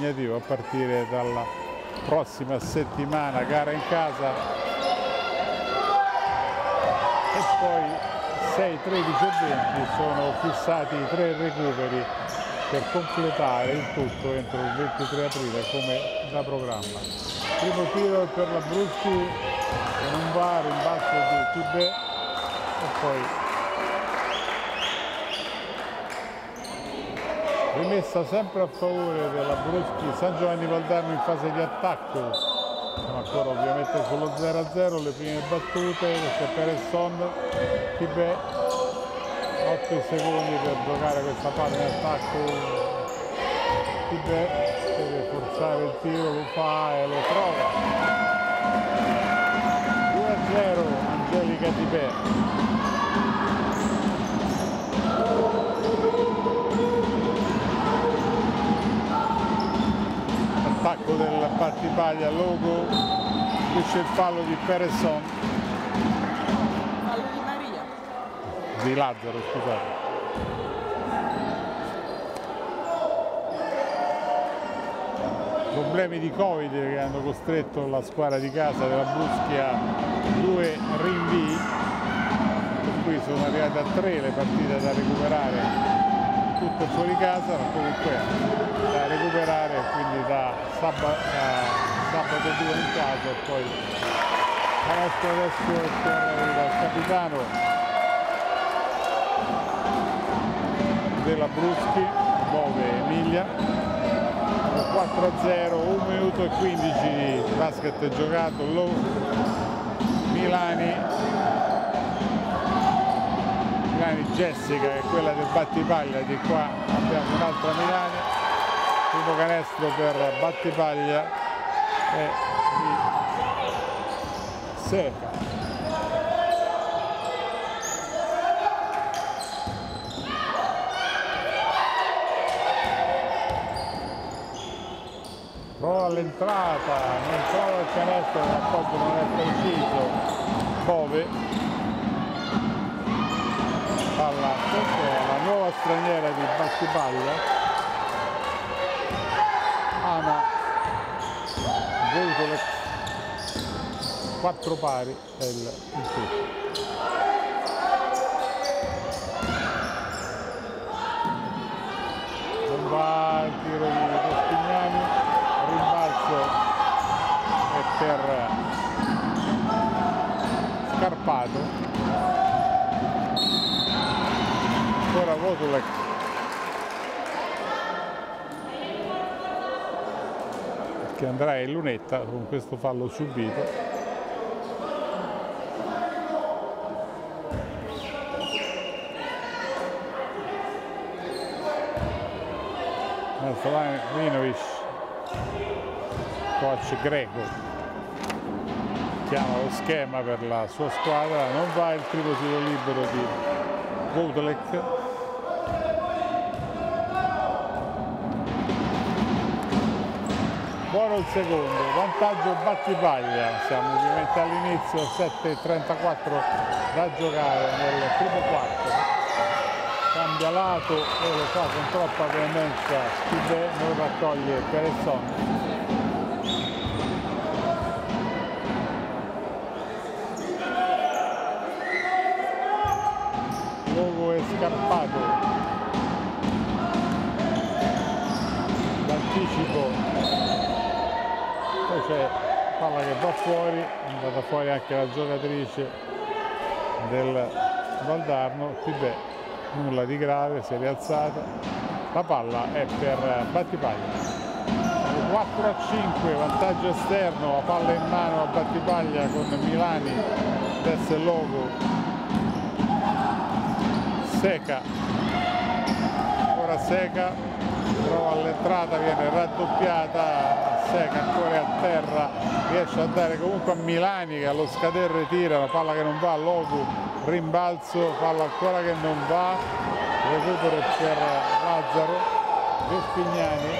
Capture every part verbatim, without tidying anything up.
impegnativo a partire dalla prossima settimana, gara in casa, e poi sei, tredici e venti sono fissati i tre recuperi per completare il tutto entro il ventitré aprile come da programma. Primo tiro per la Bruschi che non va, rimbalzo di Tibè e poi rimessa sempre a favore della Bruschi San Giovanni Valdarno in fase di attacco. Siamo ancora ovviamente sullo zero a zero, le prime battute, questa è Peresson, Tibè, otto secondi per giocare questa palla in attacco. Tibè deve forzare il tiro, lo fa e lo trova. due a zero Angelica Tibè. Attacco del Battipaglia, Logo, qui c'è il fallo di Peresson. Fallo di Maria. Di Lazzaro, scusate. Problemi di Covid che hanno costretto la squadra di casa della Bruschi a due rinvii, per cui sono arrivate a tre le partite da recuperare, tutte fuori casa, ma comunque da recuperare, quindi da sabato, sabato due in casa e poi canestro adesso per il capitano della Bruschi, Bove Emilia. quattro a zero, un minuto e quindici di basket giocato, Lo, Milani, Milani Jessica che è quella del Battipaglia, di qua abbiamo un'altra Milani, primo canestro per Battipaglia e di Seca. Prova all'entrata, non trova il canestro, l'appoggio non è preciso, Bove, palla la nuova straniera di Battipaglia, Ana Voutolek, quattro pari è il, il tutto. Non va il tiro di Costignani, rimbalzo è per Scarpato, ancora Voutolek, che andrà in lunetta con questo fallo subito. Vinovic, coach greco, chiama lo schema per la sua squadra, non va il primo tiro libero di Voutolek. Buono il secondo, vantaggio Battipaglia, siamo ovviamente all'inizio, sette e trentaquattro da giocare nel primo quarto. Cambia lato e lo fa con troppa veemenza Tibè, non raccoglie Peresson. Logo e Scarpato, l'anticipo, poi c'è palla che va fuori, è andata fuori anche la giocatrice del Valdarno, Tibè. Nulla di grave, si è rialzata, la palla è per Battipaglia. quattro a cinque, vantaggio esterno, la palla in mano a Battipaglia con Milani, adesso è Logo, Seca, ora Seca, trova all'entrata, viene raddoppiata, Seca ancora a terra, riesce a dare comunque a Milani che allo scadere tira, la palla che non va a Logo, rimbalzo, palla ancora che non va, recupero per Lazzaro, Vespignani,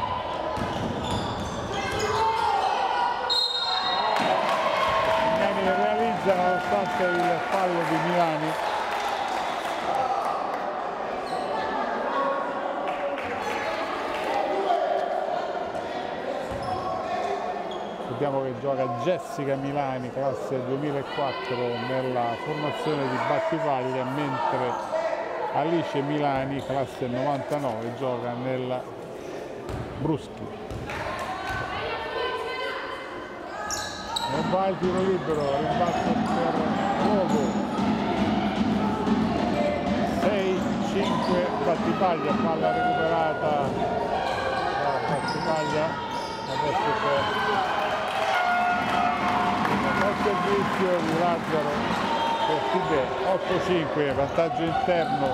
Vespignani che realizza nonostante il fallo di Milani. ricordiamo che gioca Jessica Milani, classe duemilaquattro, nella formazione di Battipaglia, mentre Alice Milani, classe novantanove, gioca nella Bruschi. Non va il tiro libero, rimbalzo per Luogo. sei cinque Battipaglia, palla recuperata da Battipaglia, adesso c'è il servizio di Lazzaro per Tibè. Otto cinque, vantaggio interno.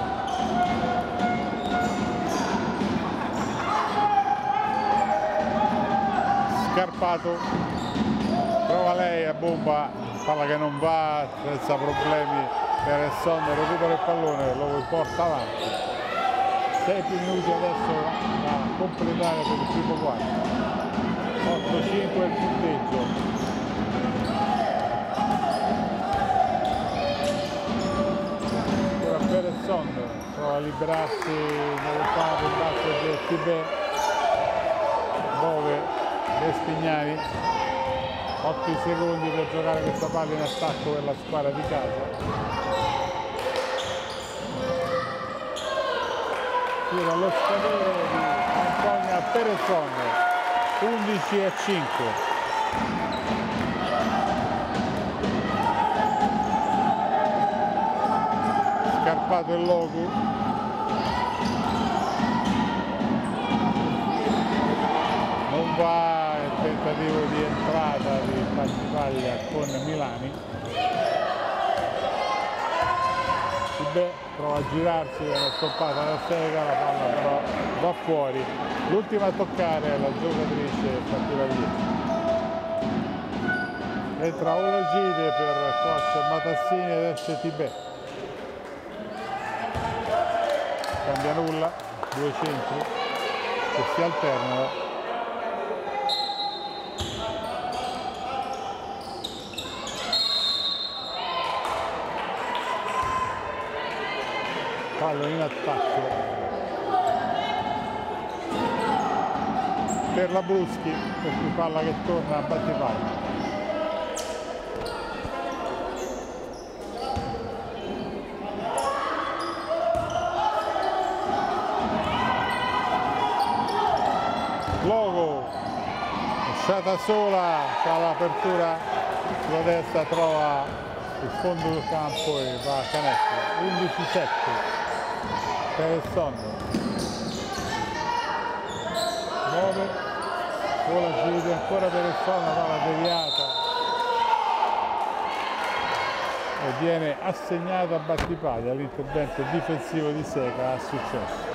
Scarpato prova lei a bomba, palla che non va, senza problemi per il Sonno, recupera il pallone, lo porta avanti. sei minuti adesso da completare per il primo quarto. otto cinque il punteggio. Ora per il Sonno, prova a liberarsi nel campo in basso del Tibè, dove Respignani. otto secondi per giocare questa palla in attacco per la squadra di casa. Tira allo scadere di Antonia Perezon, undici a cinque. Scarpato il logo. Non va tentativo di entrata di Battipaglia con Milani. Tibè prova a girarsi, viene stoppata da Seca, la palla però va fuori. L'ultima a toccare è la giocatrice Battipaglia. Entra Olagide per coach Matassini ed esce Tibè. Cambia nulla, due centri che si alternano. Fallo in attacco per la Bruschi, per cui palla che torna a Battipaglia. Logo, lasciata sola, fa l'apertura sulla destra, trova il fondo del campo e va a canestro. undici sette per il Sonno. nove, ora si vede ancora per il Sonno, palla deviata e viene assegnato a Battipaglia. L'intervento difensivo di Seca ha successo.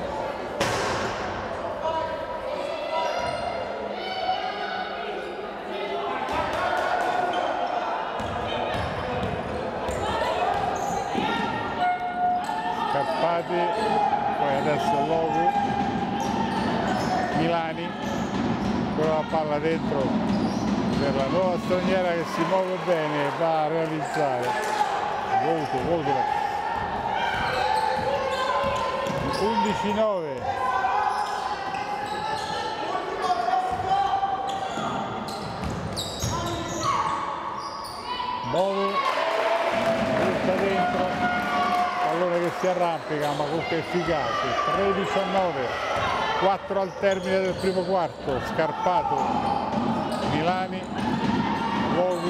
Poi adesso Logu, Milani, con la palla dentro per la nuova straniera che si muove bene e va a realizzare Voto, Voto. undici nove. Bove, butta dentro. Pallone che si arrampica ma comunque efficace. tredici a nove, quattro al termine del primo quarto. Scarpato, Milani, Logu,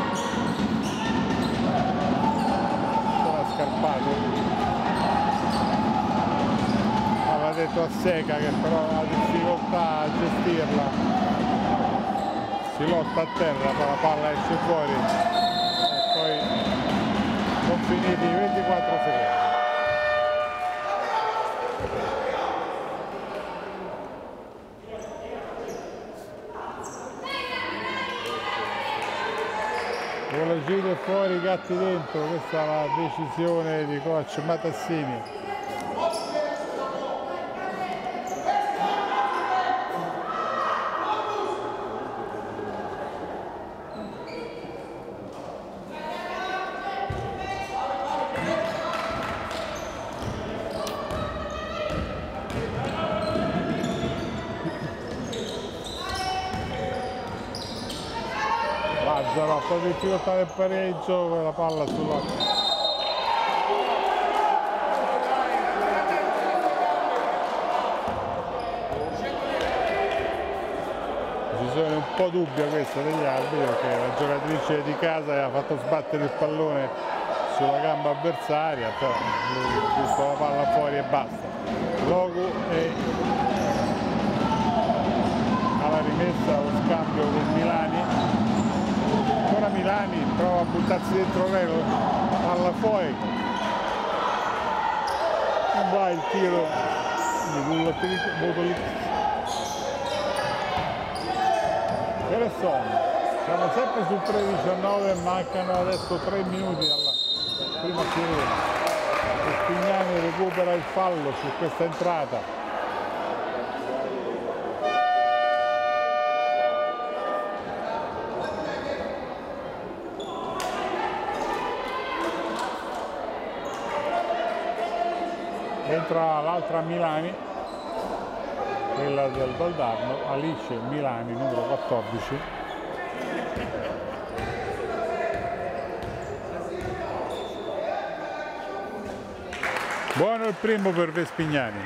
ancora Scarpato, aveva detto a Seca che però ha difficoltà a gestirla, si lotta a terra, ma la palla esce fuori e poi sono finiti ventiquattro secondi. Olagide fuori, Gatti dentro, questa è la decisione di coach Matassini. sarà un po' di difficoltà del pareggio con la palla sulla... Un po' dubbia questa degli arbitri, perché la giocatrice di casa gli ha fatto sbattere il pallone sulla gamba avversaria, però lui ha visto la palla fuori e basta. Logu e alla rimessa lo scambio con Milani, ancora Milani prova a buttarsi dentro l'elo, palla fuori, non va il tiro di Botolic. Siamo sempre sul tredici a nove, mancano adesso tre minuti dalla prima sirena. Spignani recupera il fallo su questa entrata. Entra l'altra Milani, quella del Valdarno, Alice Milani, numero quattordici. Buono il primo per Vespignani.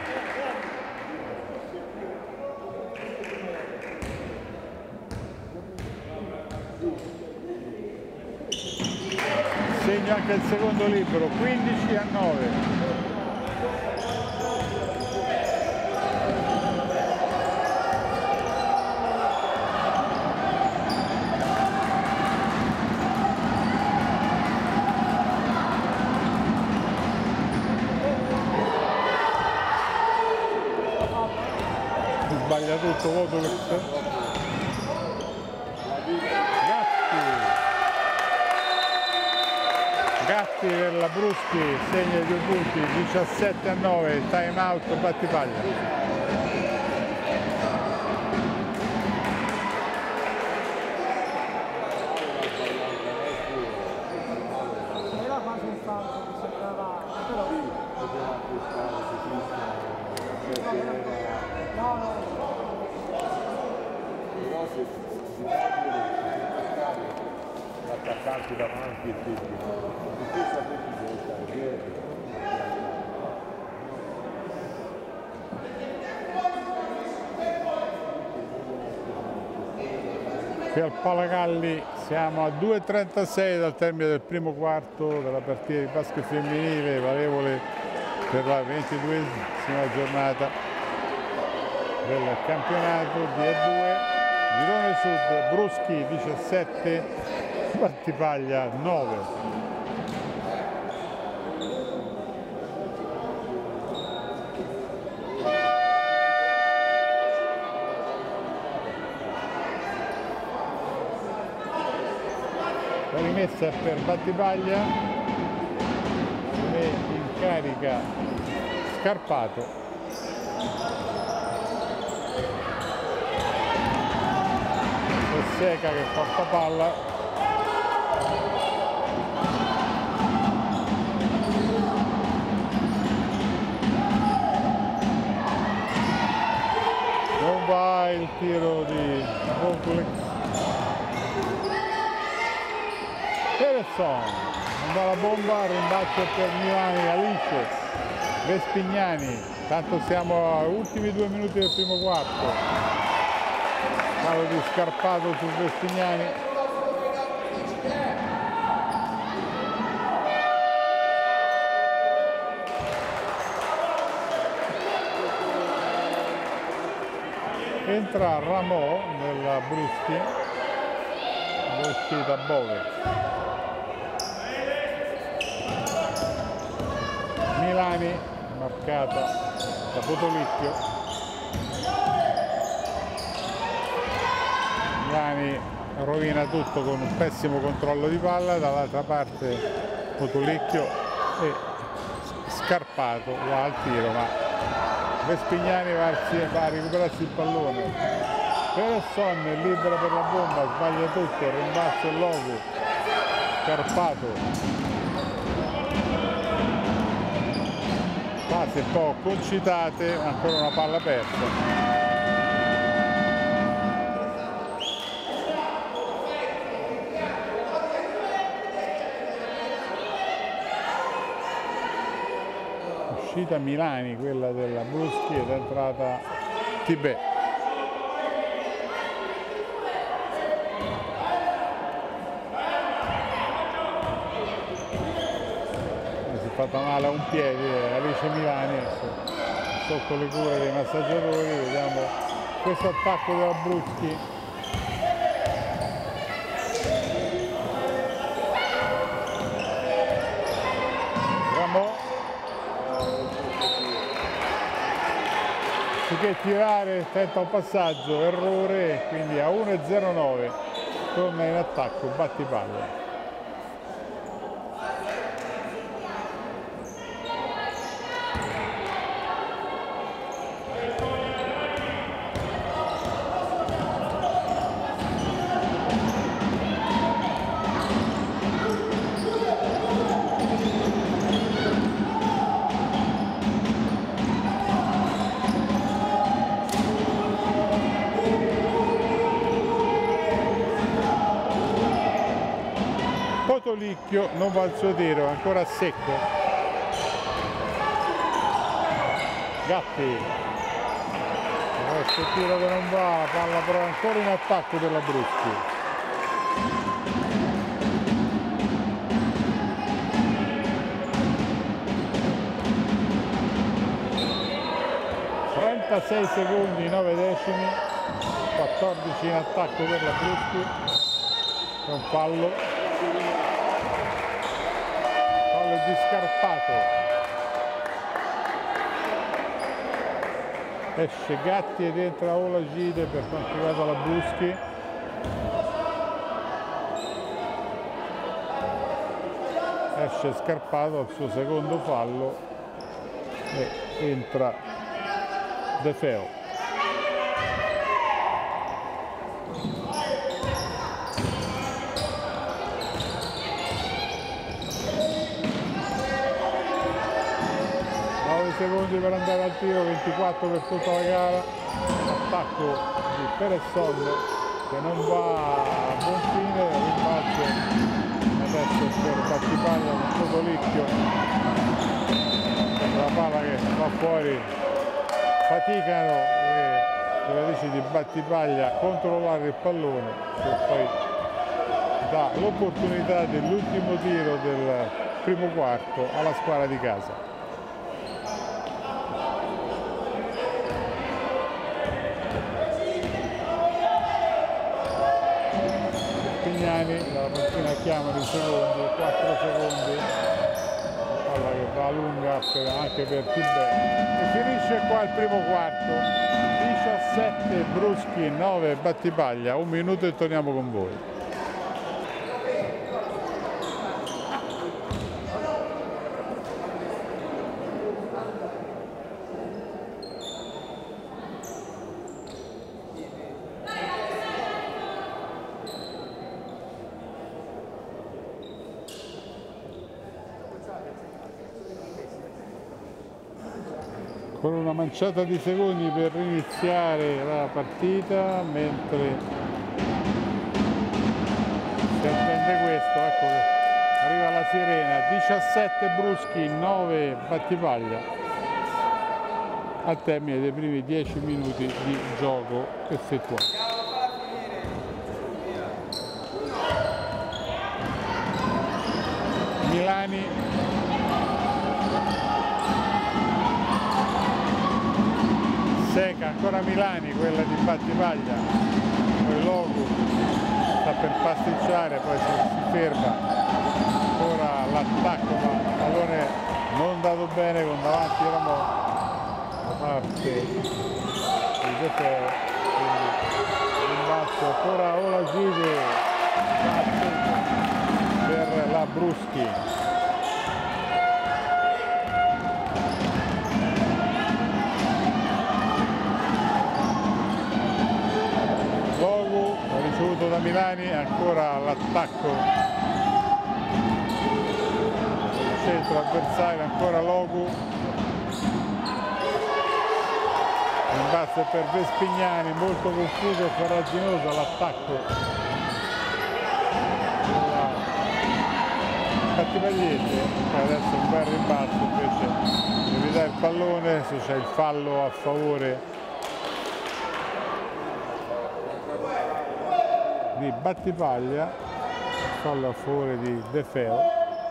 Segna anche il secondo libero, quindici a nove. Sbaglia tutto, Vodolex. Gatti. Gatti per la Bruschi, segna due punti, diciassette a nove, time out, Battipaglia. Attaccanti davanti e tutti. Qui al Palagalli siamo a due e trentasei dal termine del primo quarto della partita di basket femminile, valevole per la ventiduesima giornata del campionato di A due. Girone Sud, Bruschi diciassette, Battipaglia nove. La rimessa è per Battipaglia, si mette in carica Scarpato. Seca che porta palla, non va il tiro di Vodolex. Peresson, non va la bomba, rimbalzo per Milani, Alice, Vespignani, tanto siamo agli ultimi due minuti del primo quarto. Fallo di Scarpato su Vespignani. Entra Ramò nella Bruschi, uscita Bove. Milani marcata da Botolicchio. Milani rovina tutto con un pessimo controllo di palla, dall'altra parte Botolicchio e Scarpato va al tiro, ma Vespignani va, va a recuperarsi il pallone. Peresson è libera per la bomba, sbaglia tutto, rimbalzo il Logu, Scarpato. Fasi un po' concitate, ancora una palla persa. uscita Milani, quella della Bruschi, ed è entrata Tibè. Si è fatta male a un piede Alice Milani, sotto le cure dei massaggiatori. Vediamo questo attacco della Bruschi. Che tirare, tenta un passaggio, errore, quindi a uno e zero nove torna in attacco Battipaglia. Potolicchio non va al suo tiro, ancora secco. Gatti, questo tiro che non va, palla però ancora in attacco della Bruschi. trentasei secondi, nove decimi, quattordici in attacco per la Bruschi. È un fallo. Di Scarpato, esce Gatti ed entra Olajide per quanto riguarda la Bruschi. Esce Scarpato al suo secondo fallo e entra De Feo. Secondi per andare al tiro, ventiquattro per tutta la gara. Attacco di Peresson che non va a buon fine, rimbalzo adesso per Battipaglia con Potolicchio, la palla che va fuori, faticano le giocatrici di Battipaglia a controllare il pallone, che poi dà l'opportunità dell'ultimo tiro del primo quarto alla squadra di casa. La panchina chiama di secondi, quattro secondi, palla che va lunga per, anche per Tibè. E finisce qua il primo quarto, diciassette Bruschi, nove Battipaglia, un minuto e torniamo con voi. Con una manciata di secondi per iniziare la partita, mentre si attende questo, ecco che arriva la sirena. Diciassette Bruschi, nove Battipaglia al termine dei primi dieci minuti di gioco effettuato. Milani seca, ancora Milani, quella di Battipaglia, poi Logu sta per pasticciare, poi si, si ferma, ora l'attacco, ma il pallone non dato bene con davanti Ramò da parte di De Feo, quindi rimbalzo ancora Olajide per la Bruschi. Da Milani, ancora l'attacco il centro avversario, ancora Logu, rimbalzo per Vespignani, molto confuso e farraginoso l'attacco Battipagliese, adesso un bel rimbalzo invece di ridare il pallone, se c'è il fallo a favore di Battipaglia, fallo a favore di De Feo.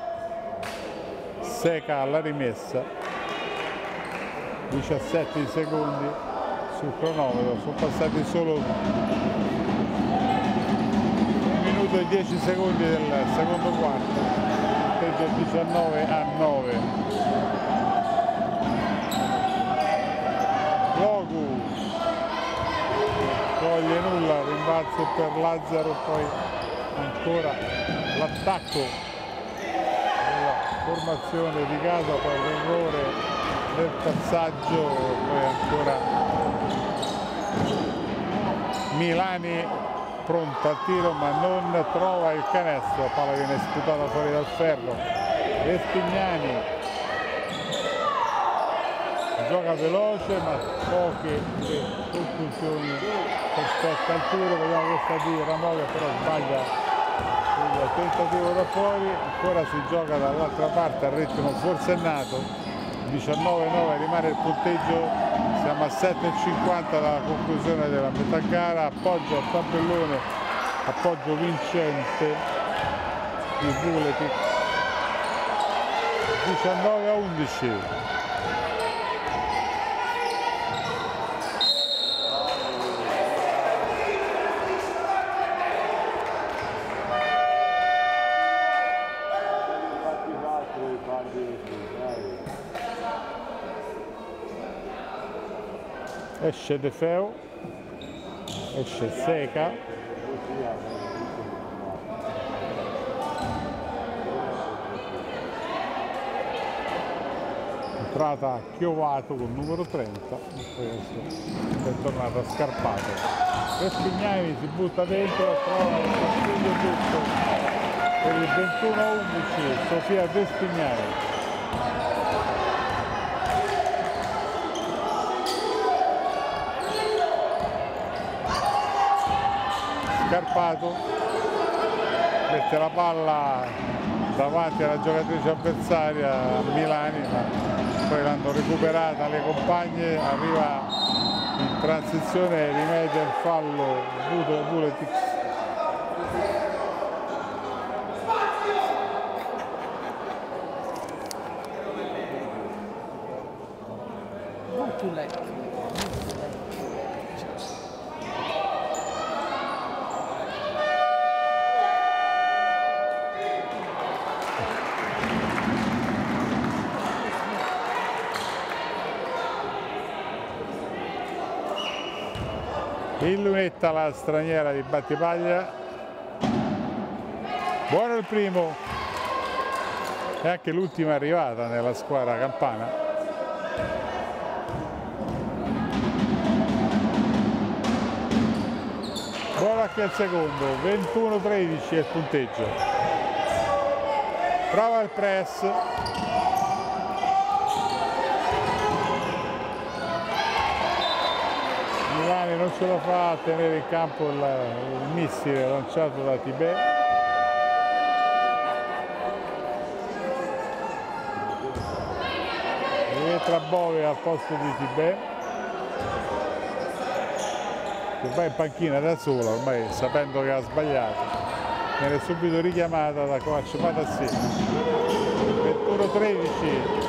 Seca alla rimessa, diciassette secondi sul cronometro, sono passati solo un minuto e dieci secondi del secondo quarto, punteggio diciannove a nove. Logu toglie nulla, rimbalzo per Lazzaro, poi ancora l'attacco formazione di casa, poi l'errore del passaggio, poi ancora Milani pronto al tiro ma non trova il canestro, la palla viene sputata fuori dal ferro. Vespignani gioca veloce ma poche conclusioni rispetto al tiro, vediamo questa di Ramoglia, però sbaglia il tentativo da fuori, ancora si gioca dall'altra parte a ritmo forsennato, diciannove a nove rimane il punteggio, siamo a sette e cinquanta dalla conclusione della metà gara. Appoggio al tabellone, appoggio vincente di Vuletic, diciannove a undici. Esce De Feo, esce Seca, entrata Chiovato con numero trenta, e poi adesso è tornata Scarpato. Vespignani si butta dentro, trova il consiglio giusto per il ventuno a undici, Sofia Vespignani. Scarpato mette la palla davanti alla giocatrice avversaria Milani, ma poi l'hanno recuperata le compagne, arriva in transizione, rimedia il fallo Vuletic. Il Lunetta, la straniera di Battipaglia, buono il primo e anche l'ultima arrivata nella squadra campana. Buono anche il secondo, ventuno a tredici è il punteggio. Prova il press. Milani non ce la fa a tenere in campo il, il missile lanciato da Tibè. Rientra Bove al posto di Tibè, che va in panchina da sola ormai, sapendo che ha sbagliato. Viene subito richiamata da coach Patassini. ventuno a tredici.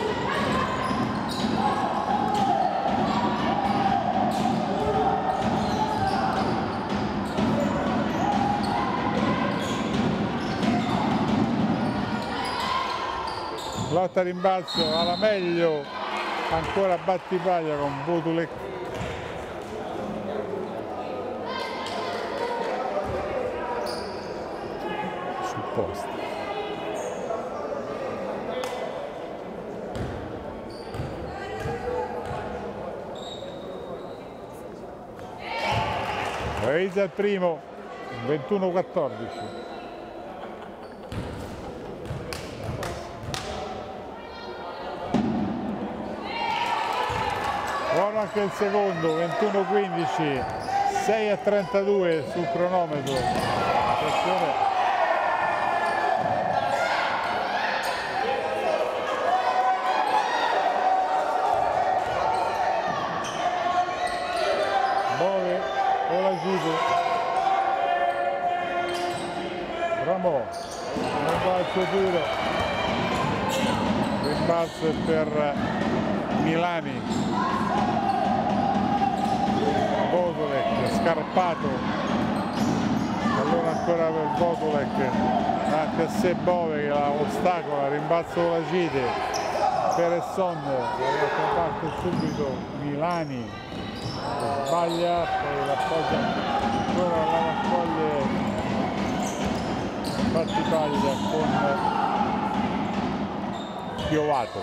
Lotta rimbalzo alla meglio, ancora Battipaglia con Botulec. Sul posto. Realizza il primo, ventuno a quattordici. Buono anche il secondo, ventuno a quindici, sei a trentadue sul cronometro. Attenzione. Ramò, non va il suo tiro, rimbalzo è per Milani, Vodolek, Scarpato, allora ancora per Vodolek, davanti a sé Bove che la ostacola, rimbalzo con la Gide, Peresson, dall'altra parte subito Milani, sbaglia, poi l'appoggia ancora, la raccoglie Battipaglia con Piovato,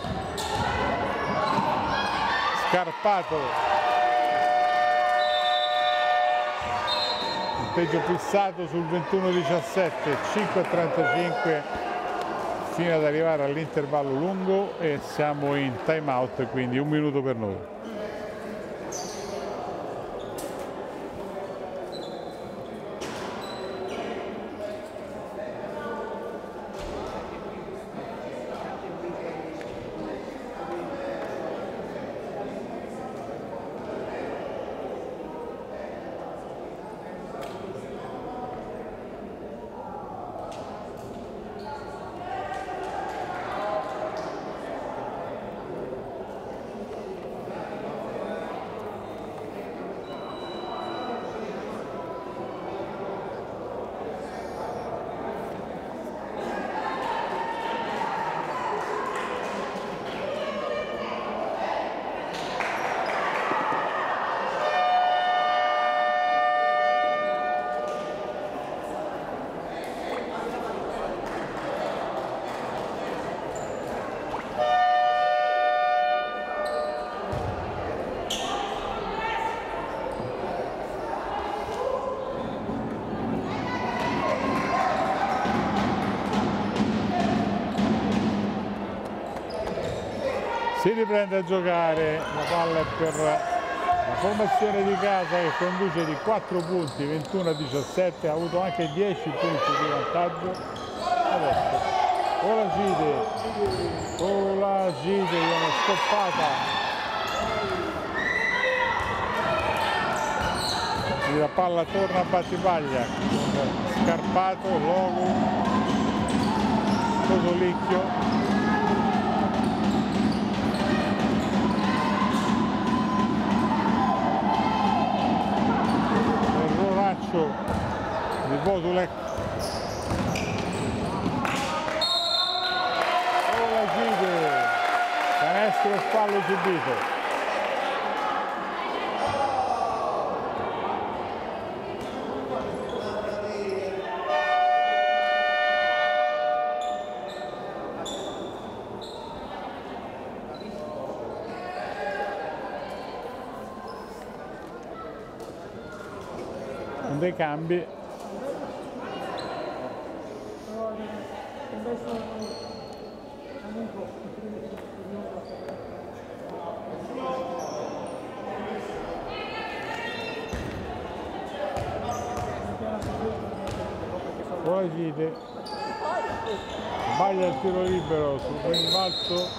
Scarpato, punteggio fissato sul ventuno diciassette, cinque e trentacinque fino ad arrivare all'intervallo lungo e siamo in time out, quindi un minuto per noi. Si riprende a giocare, la palla è per la formazione di casa che conduce di quattro punti, ventuno a diciassette, ha avuto anche dieci punti di vantaggio. Adesso Olagide, Olagide viene stoppata, la palla torna a Battipaglia, Scarpato, Logu, Cosolicchio. Di Vodolek, Olagide, canestro e fallo subito. Con dei cambi. Olagide sbaglia il tiro libero sul rimbalzo,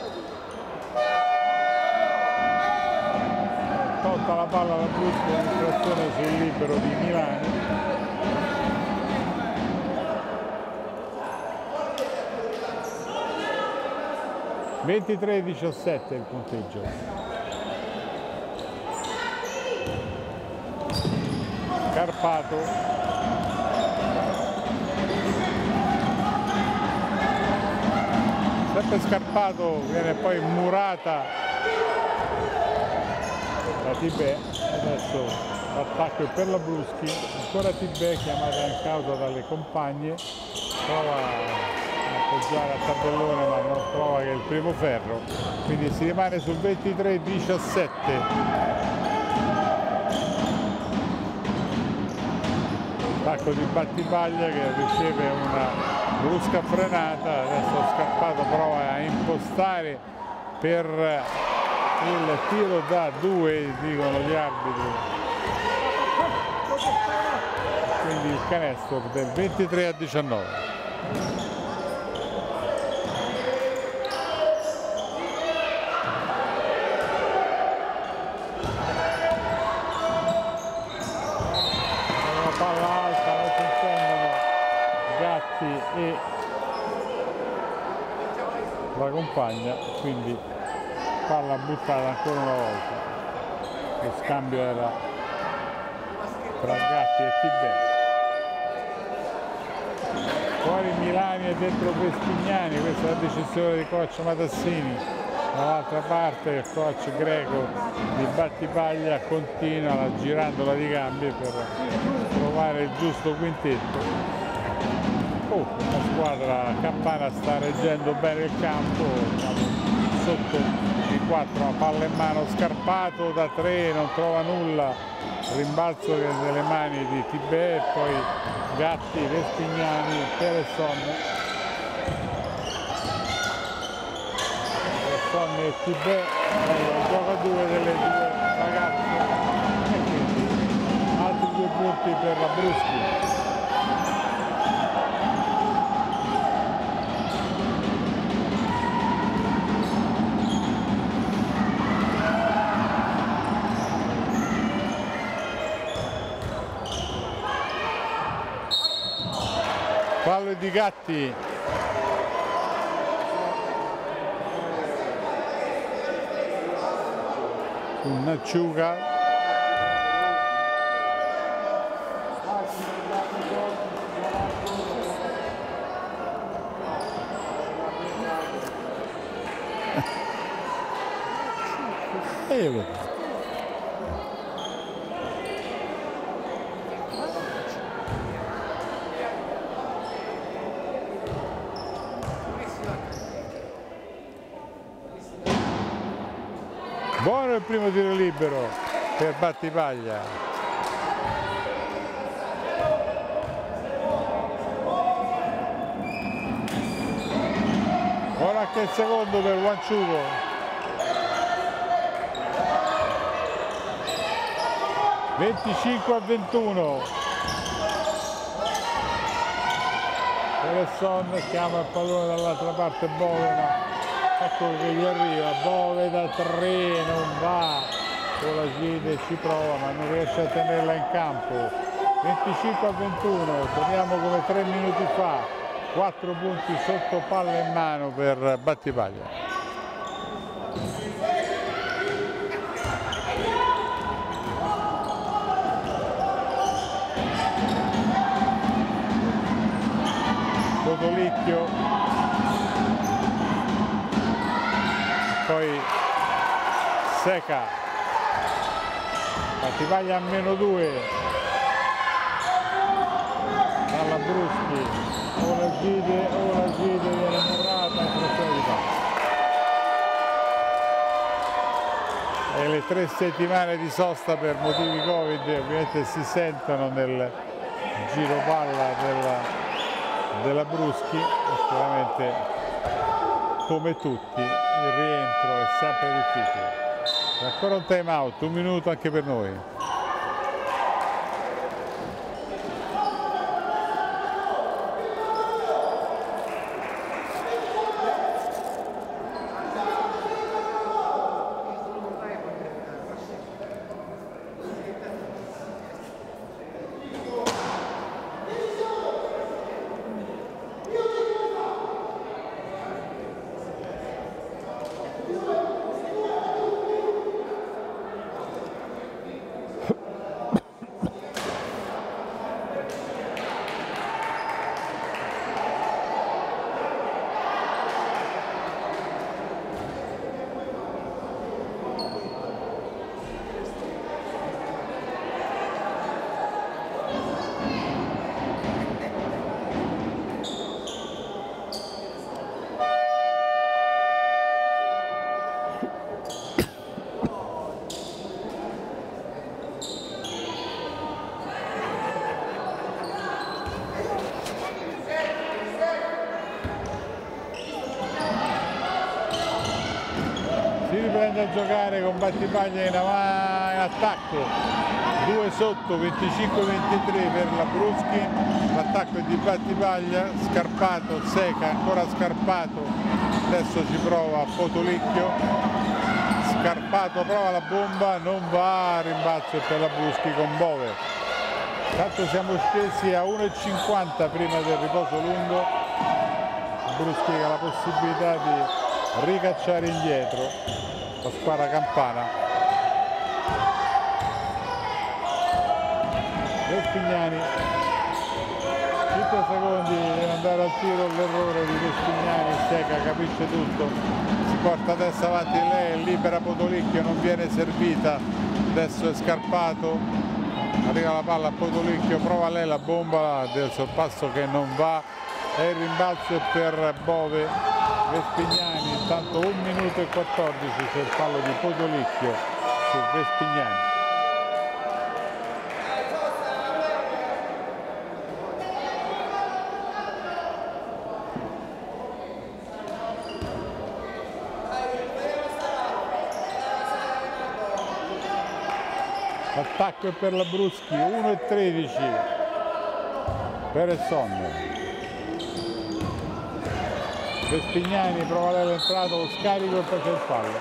tolta la palla alla brutta infrazione sul libero di Milani. ventitré a diciassette il punteggio. Scarpato, sempre Scarpato, viene poi murata da Tibè. Adesso l'attacco è per la Bruschi, ancora Tibè chiamata in causa dalle compagne, prova a appoggiare a tabellone ma non trova che il primo ferro, quindi si rimane sul ventitré a diciassette. Attacco di Battipaglia che riceve una brusca frenata, adesso Scarpato prova a impostare per il tiro da due, dicono gli arbitri, quindi il canestro del ventitré a diciannove. e la compagna, quindi palla buttata ancora una volta. Lo scambio era tra Gatti e Tibè. Fuori Milani e dentro Vespignani, questa è la decisione di coach Matassini. Dall'altra parte il coach greco di Battipaglia continua girandola di gambe per trovare il giusto quintetto. Oh, la squadra campana sta reggendo bene il campo, sotto di quattro, a palla in mano, Scarpato da tre, non trova nulla, rimbalzo nelle mani di Tibè e poi Gatti, Vespignani, Peresson. Peresson e Tibè, il gioco a due delle due ragazze e quindi altri due punti per la Bruschi. Fallo di Gatti. Un Acciuga. E io buono il primo tiro libero per Battipaglia. Buono anche il secondo per Wanciugo. venticinque a ventuno. Peresson chiama il pallone dall'altra parte Bove, ma ecco che gli arriva, Bove da tre, non va, Colagide ci prova ma non riesce a tenerla in campo. venticinque a ventuno, torniamo come tre minuti fa, quattro punti sotto palla in mano per Battipaglia. Cotolicchio, poi Seca, Battipaglia a meno due, dalla Bruschi, Olagide, Olagide viene murata in pressione di palla. E le tre settimane di sosta per motivi Covid ovviamente si sentono nel giro palla della, della Bruschi e chiaramente come tutti il rientro è sempre difficile. Ancora un time out, un minuto anche per noi. A giocare con Battipaglia in, in attacco, due sotto, venticinque ventitré per la Bruschi, l'attacco è di Battipaglia, Scarpato, Seca, ancora Scarpato, adesso ci prova Potolicchio, Scarpato prova la bomba, non va, rimbalzo per la Bruschi con Bove. Tanto siamo scesi a uno e cinquanta prima del riposo lungo. Bruschi che ha la possibilità di ricacciare indietro la squadra campana. Vespignani, cinque secondi deve andare al tiro, l'errore di Vespignani, Seca capisce tutto, si porta adesso avanti lei, libera Potolicchio, non viene servita, adesso è Scarpato, arriva la palla a Potolicchio, prova lei la bomba del sorpasso che non va e il rimbalzo è per Bove. Vespignani, intanto un minuto e quattordici, c'è il fallo di Potolicchio su Vespignani. L'attacco è per la Bruschi, uno e tredici per il Sonno. Vespignani prova l'entrato, lo scarico e poi c'è il fallo.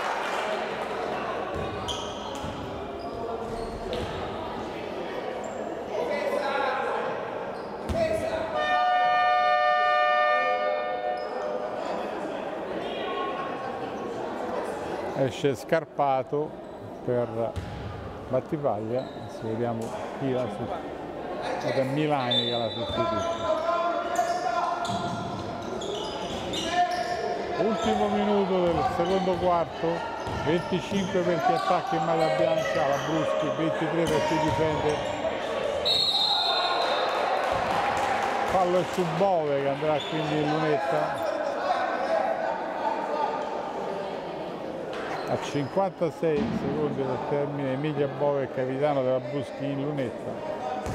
Esce Scarpato per Battipaglia, adesso vediamo chi l'ha sostituito. È Milani che l'ha sostituito. Ultimo minuto del secondo quarto, venticinque per chi attacca in maglia bianca, la Bruschi, ventitré per chi difende. Fallo è su Bove che andrà quindi in lunetta. A cinquantasei secondi dal termine, Emilia Bove, capitano della Bruschi, in lunetta.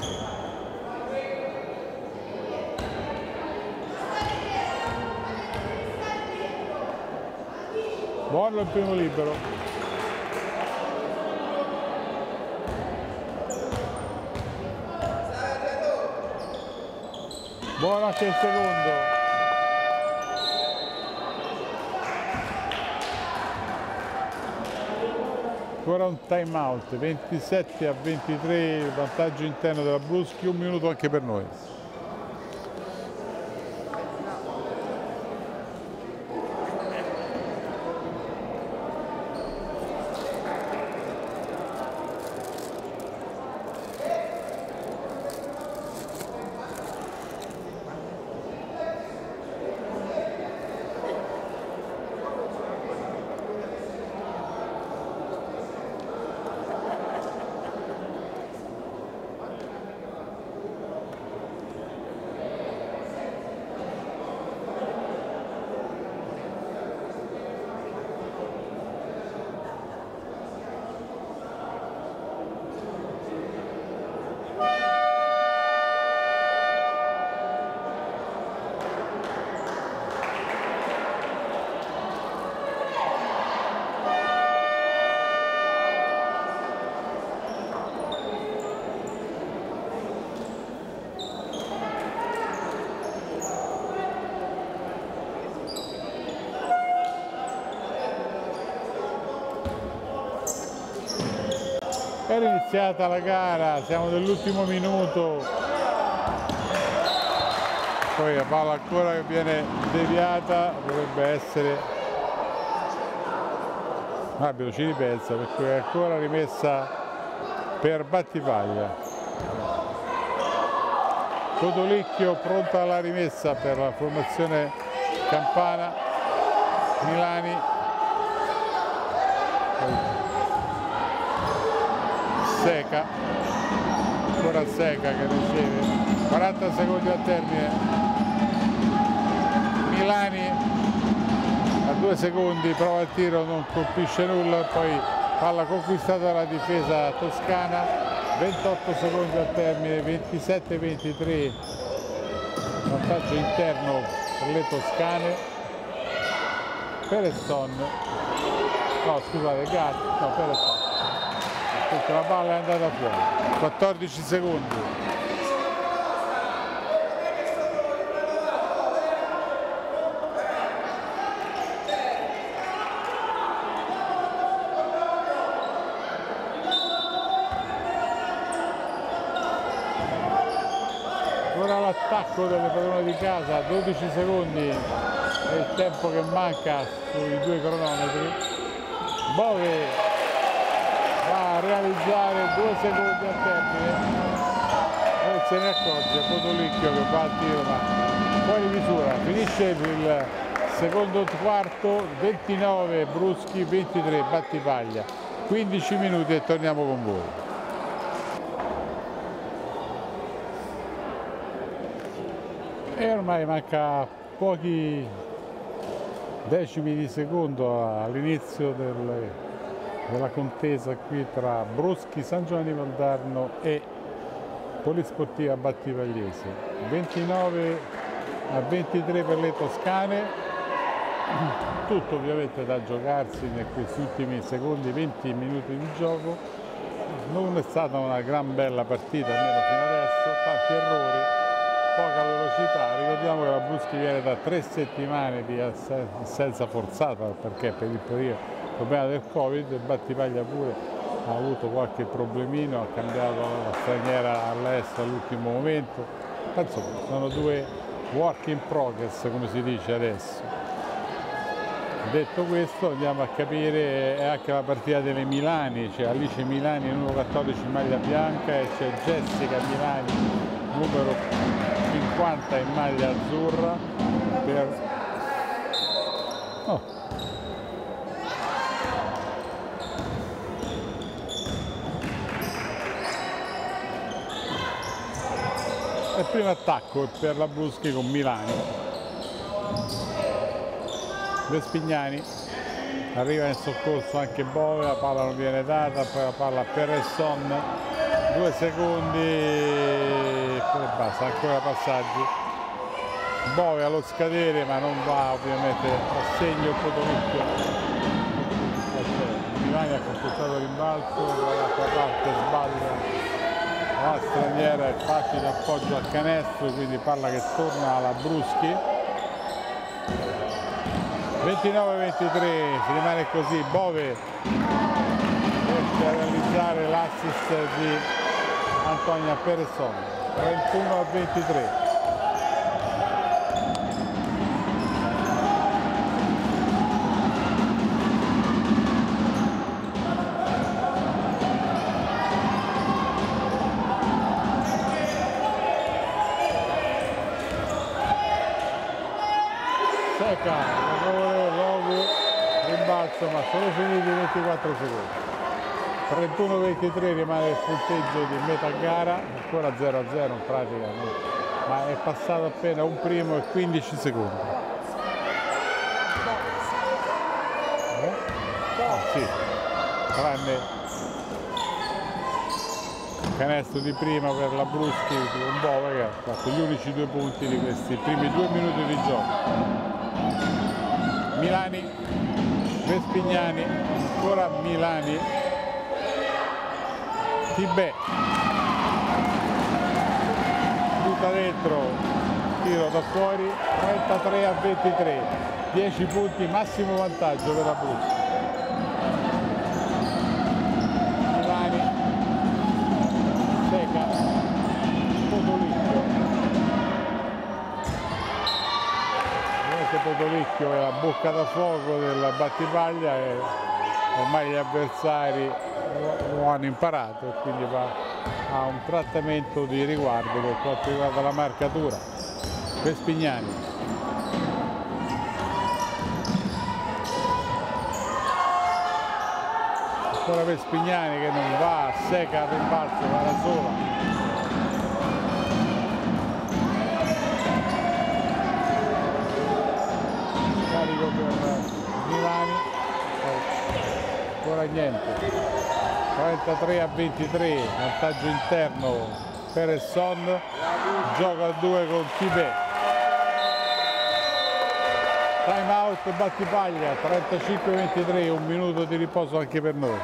Buono il primo libero. Buono anche il secondo. Ancora un time out, ventisette a ventitré, il vantaggio interno della Bruschi, un minuto anche per noi. Era iniziata la gara, siamo nell'ultimo minuto, poi la palla ancora che viene deviata, dovrebbe essere arbitro ci ripensa perché è ancora rimessa per Battipaglia. Potolicchio pronta alla rimessa per la formazione campana, Milani. Seca, ancora Seca che riceve, quaranta secondi al termine, Milani a due secondi prova il tiro, non colpisce nulla, poi palla conquistata dalla difesa toscana, ventotto secondi al termine, ventisette ventitré, vantaggio interno per le toscane. Peresson, no scusate, Gatti, no Peresson. La palla è andata fuori, quattordici secondi. Ora attacco delle padrone di casa, dodici secondi è il tempo che manca sui due cronometri. Bove va a realizzare due secondi al termine, non se ne accorge, Potolicchio che va al tiro ma fuori misura. Finisce il secondo quarto, ventinove Bruschi, ventitré Battipaglia, quindici minuti e torniamo con voi. E ormai manca pochi decimi di secondo all'inizio del, della contesa qui tra Bruschi San Giovanni Valdarno e Polisportiva Battipagliese. ventinove a ventitré per le toscane, tutto ovviamente da giocarsi in questi ultimi secondi, venti minuti di gioco. Non è stata una gran bella partita, almeno fino adesso, tanti errori, poca velocità. Ricordiamo che la Bruschi viene da tre settimane di assenza forzata perché per il periodo problema del Covid, il Battipaglia pure ha avuto qualche problemino, ha cambiato la straniera all'estero all'ultimo momento. Insomma, sono due work in progress, come si dice adesso. Detto questo, andiamo a capire anche la partita delle Milani. C'è Alice Milani numero quattordici in maglia bianca e c'è Jessica Milani numero cinquanta in maglia azzurra per... oh. E il primo attacco per la Bruschi con Milani. Vespignani arriva in soccorso anche Bove, la palla non viene data, poi la palla per Peresson, due secondi e basta, ancora passaggi. Bove allo scadere ma non va ovviamente a segno il Potolicchio. Milani ha compiuto il rimbalzo, dall'altra parte sbaglia la straniera, è facile appoggio al canestro, quindi palla che torna alla Bruschi. ventinove ventitré, si rimane così, Bove riesce a realizzare l'assist di Antonia Peresson, trentuno a ventitré. Seca, lavoro, logo, rimbalzo, ma sono finiti ventiquattro secondi. trentuno ventitré rimane il punteggio di metà gara, ancora zero a zero in pratica, no? Ma è passato appena un primo e quindici secondi. Eh? Ah sì, tranne il canestro di prima per la Bruschi con Bove che ha fatto gli unici due punti di questi primi due minuti di gioco. Milani, Vespignani, ancora Milani, Tibè, butta dentro, tiro da fuori, trentatré a ventitré, dieci punti, massimo vantaggio per la Bruschi. Milani, Seca, Potolicchio. Potolicchio è la bocca da fuoco del Battipaglia e ormai gli avversari lo, lo hanno imparato e quindi va a un trattamento di riguardo per quanto riguarda la marcatura. Vespignani. Ancora Vespignani che non va, Seca al rimbalzo, va da sola. Per Milani, ancora niente, trentatré a ventitré, vantaggio interno Peresson, gioca a due con Tibè, time out Battipaglia, trentacinque ventitré, un minuto di riposo anche per noi.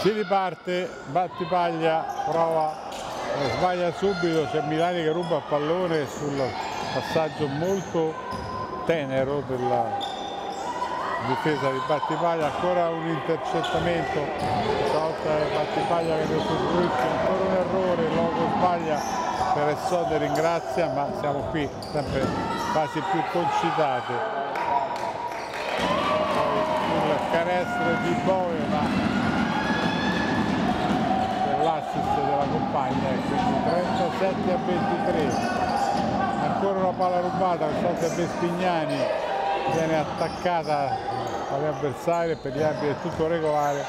Si riparte, Battipaglia prova, eh, sbaglia subito, c'è Milani che ruba il pallone sul passaggio molto tenero della difesa di Battipaglia, ancora un intercettamento, stavolta è Battipaglia che ne usufruisce, ancora un errore, Loco sbaglia, Peresson ringrazia, ma siamo qui sempre fasi più concitate. Poi il canestro di Bove, ma l'assist della compagna, e quindi trentasette a ventitré. Ancora una palla rubata, questa volta Vespignani, viene attaccata dagli avversari, per gli arbitri è tutto regolare.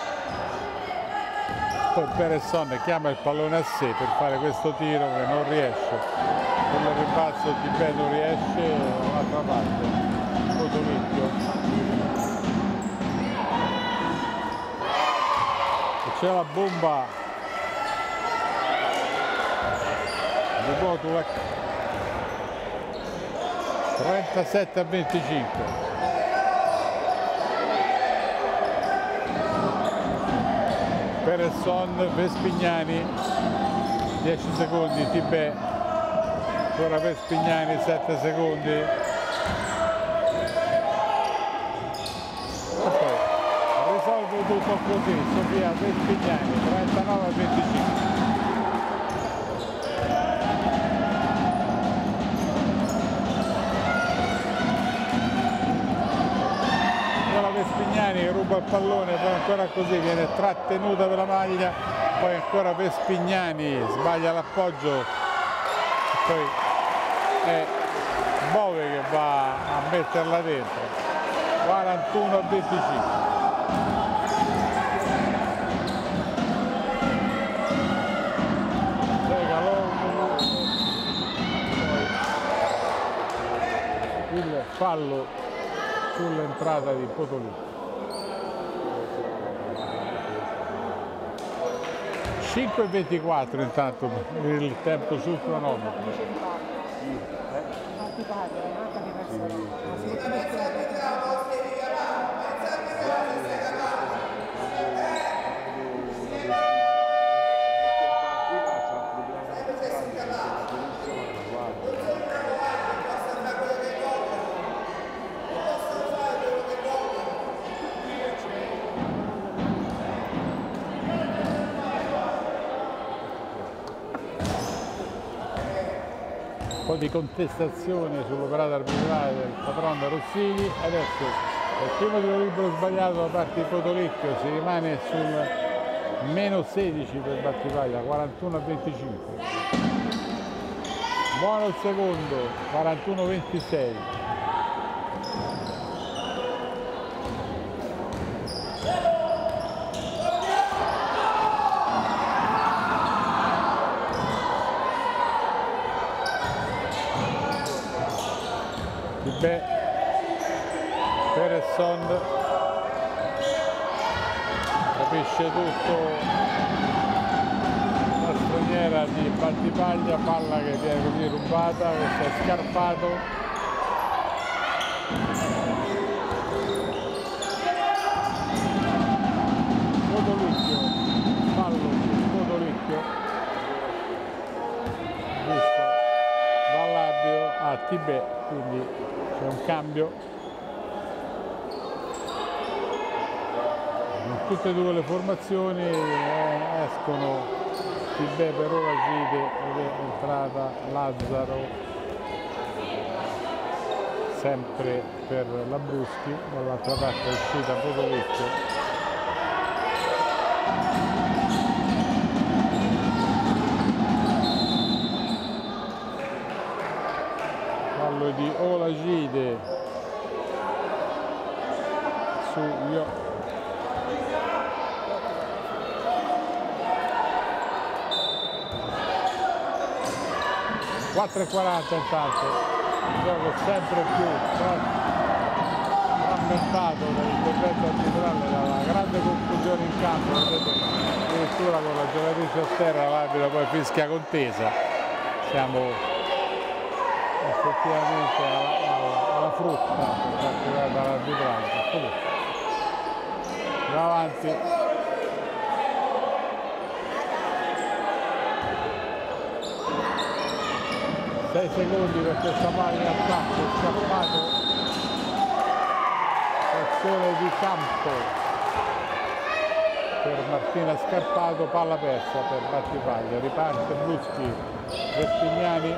Poi Peresson chiama il pallone a sé per fare questo tiro che non riesce, con il ribalzo Tibè non riesce, dall'altra parte Cotolicchio. C'è la bomba di Botulak, trentasette a venticinque. Peresson, Vespignani, dieci secondi, Tibè, ancora Vespignani, sette secondi. E poi risolve tutto così, Sofia Vespignani, trentanove a venticinque. Vespignani che ruba il pallone, poi ancora così viene trattenuta per la maglia, poi ancora Vespignani sbaglia l'appoggio, poi è Bove che va a metterla dentro. quarantuno a venticinque. Il fallo sull'entrata di Potolicchio. cinque e ventiquattro intanto il tempo sul cronometro. Un po' di contestazione sull'operato arbitrale del padrone Rossini. Adesso il primo tiro libero sbagliato da parte di Potolicchio, si rimane sul meno sedici per Battipaglia, quarantuno a venticinque. Buono il secondo, quarantuno a ventisei. Beh, Peresson capisce tutto, la straniera di Battipaglia, palla che viene così rubata, questo è Scarpato. Potolicchio, fallo di Potolicchio, visto dall'arbitro a Tibè, quindi c'è un cambio. In tutte e due le formazioni eh, escono Tibè per Olajide ed è entrata Lazzaro sempre per la Bruschi, dall'altra parte è uscita Potolicchio. Di Olajide su Io. quattro e quaranta intanto, il gioco sempre più frammentato dall'intervento arbitrale, dalla grande confusione in campo, vedete addirittura con la giocatrice a terra, l'arbitro poi fischia contesa. Siamo effettivamente alla, alla, alla frutta per quanto dall'arbitraggio. Andiamo avanti. sei secondi per questa palla in attacco, Scarpato, azione di campo per Martina Scarpato, palla persa per Battipaglia, riparte Bruschi, Vespignani,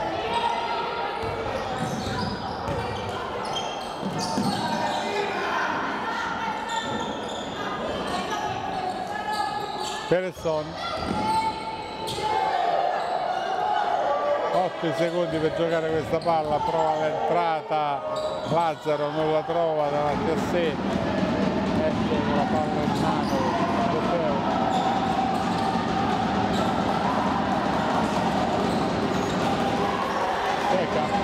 Peresson, otto secondi per giocare questa palla, prova l'entrata, Lazzaro non la trova davanti a sé, ecco con la palla in mano, Seca.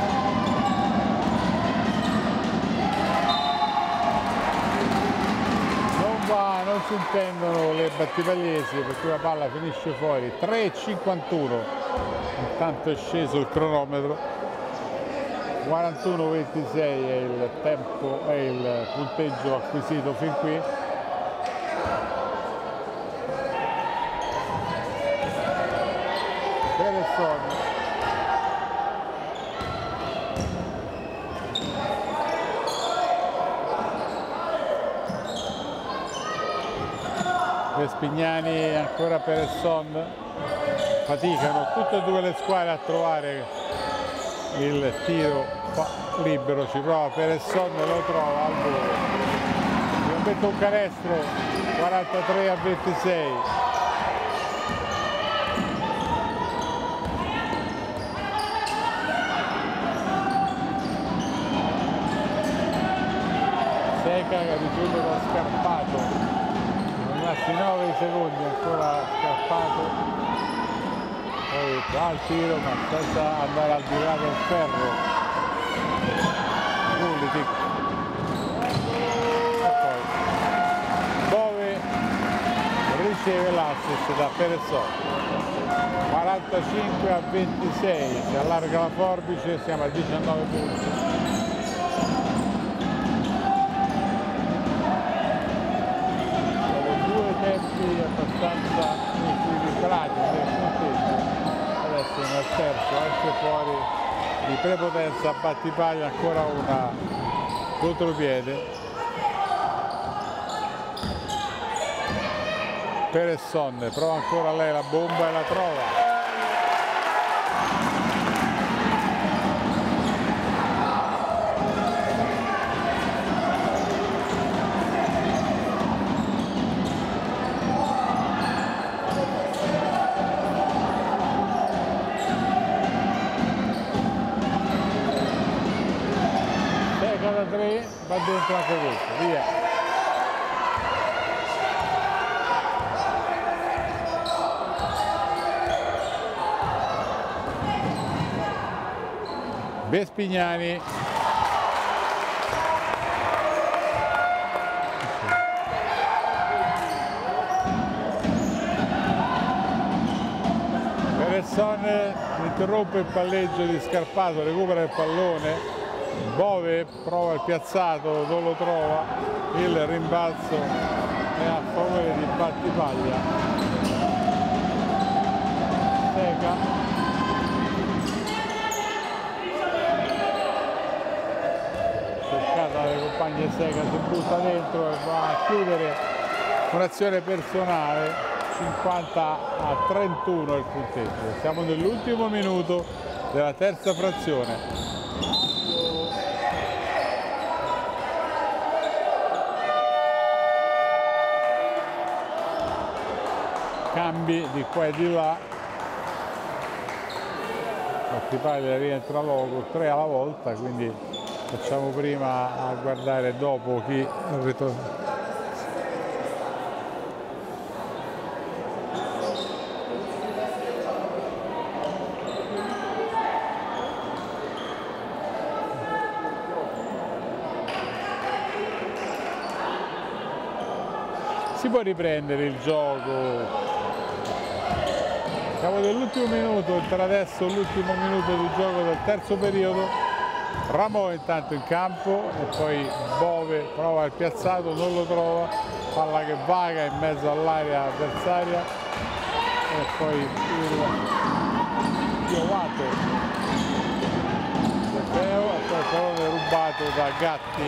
Non si intendono le battipagliesi perché la palla finisce fuori, tre e cinquantuno, intanto è sceso il cronometro, quarantuno ventisei è il tempo, è il punteggio acquisito fin qui. Peresson. Vespignani, ancora Peresson, faticano tutte e due le squadre a trovare il tiro libero, ci prova Peresson, lo trova al volo, gli mette un canestro, quarantatré a ventisei. Seca che riceve da Scarpato. nove secondi, ancora Scarpato, poi al tiro ma senza andare al di là del ferro, Gullitic, e poi Bove riceve l'assist da Peresson, quarantacinque a ventisei, si allarga la forbice, siamo a diciannove punti. Tempi abbastanza equilibrati del punteggio, adesso nel terzo esce fuori di prepotenza Battipaglia, ancora una contropiede, Peresson prova ancora lei la bomba e la trova. tre, va dentro anche questo, via. Vespignani. Peresson interrompe il palleggio di Scarpato, recupera il pallone. Bove prova il piazzato, non lo trova, il rimbalzo è a favore di Battipaglia. Seca. Cercata dalle compagne Seca, si butta dentro e va a chiudere un'azione personale, cinquanta a trentuno il punteggio. Siamo nell'ultimo minuto della terza frazione. Cambi di qua e di là, Battipaglia rientra logo, tre alla volta, quindi facciamo prima a guardare dopo chi ritorna. Si può riprendere il gioco. Siamo nell'ultimo minuto, entra adesso l'ultimo minuto di gioco del terzo periodo. Ramò intanto in campo e poi Bove prova il piazzato, non lo trova, palla che vaga in mezzo all'area avversaria e poi il piovato Feo, e poi il pallone rubato da Gatti.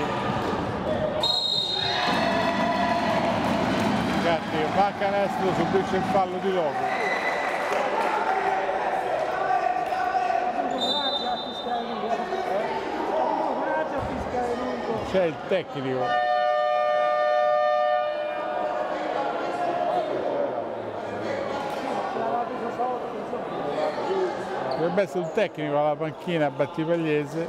Gatti va a canestro, subisce il fallo di Logo. C'è il tecnico. Dovrebbe essere un tecnico alla panchina a Battipagliese.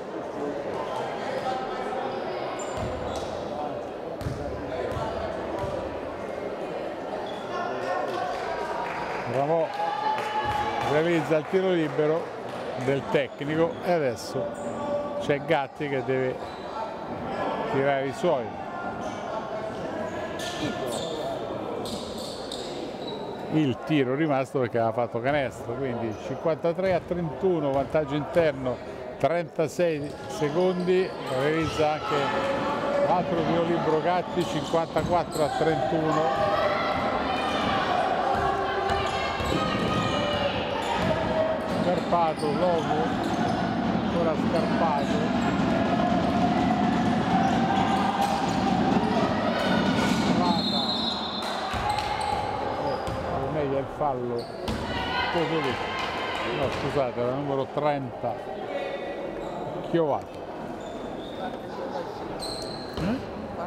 Ramò realizza il tiro libero del tecnico e adesso c'è Gatti che deve tirare i suoi. Il tiro rimasto perché aveva fatto canestro, quindi cinquantatré a trentuno, vantaggio interno, trentasei secondi, realizza anche l'altro tiro libero Gatti, cinquantaquattro a trentuno. Scarpato, Logo, ancora Scarpato. Il fallo, no scusate, era numero trenta, Chiovato. Eh?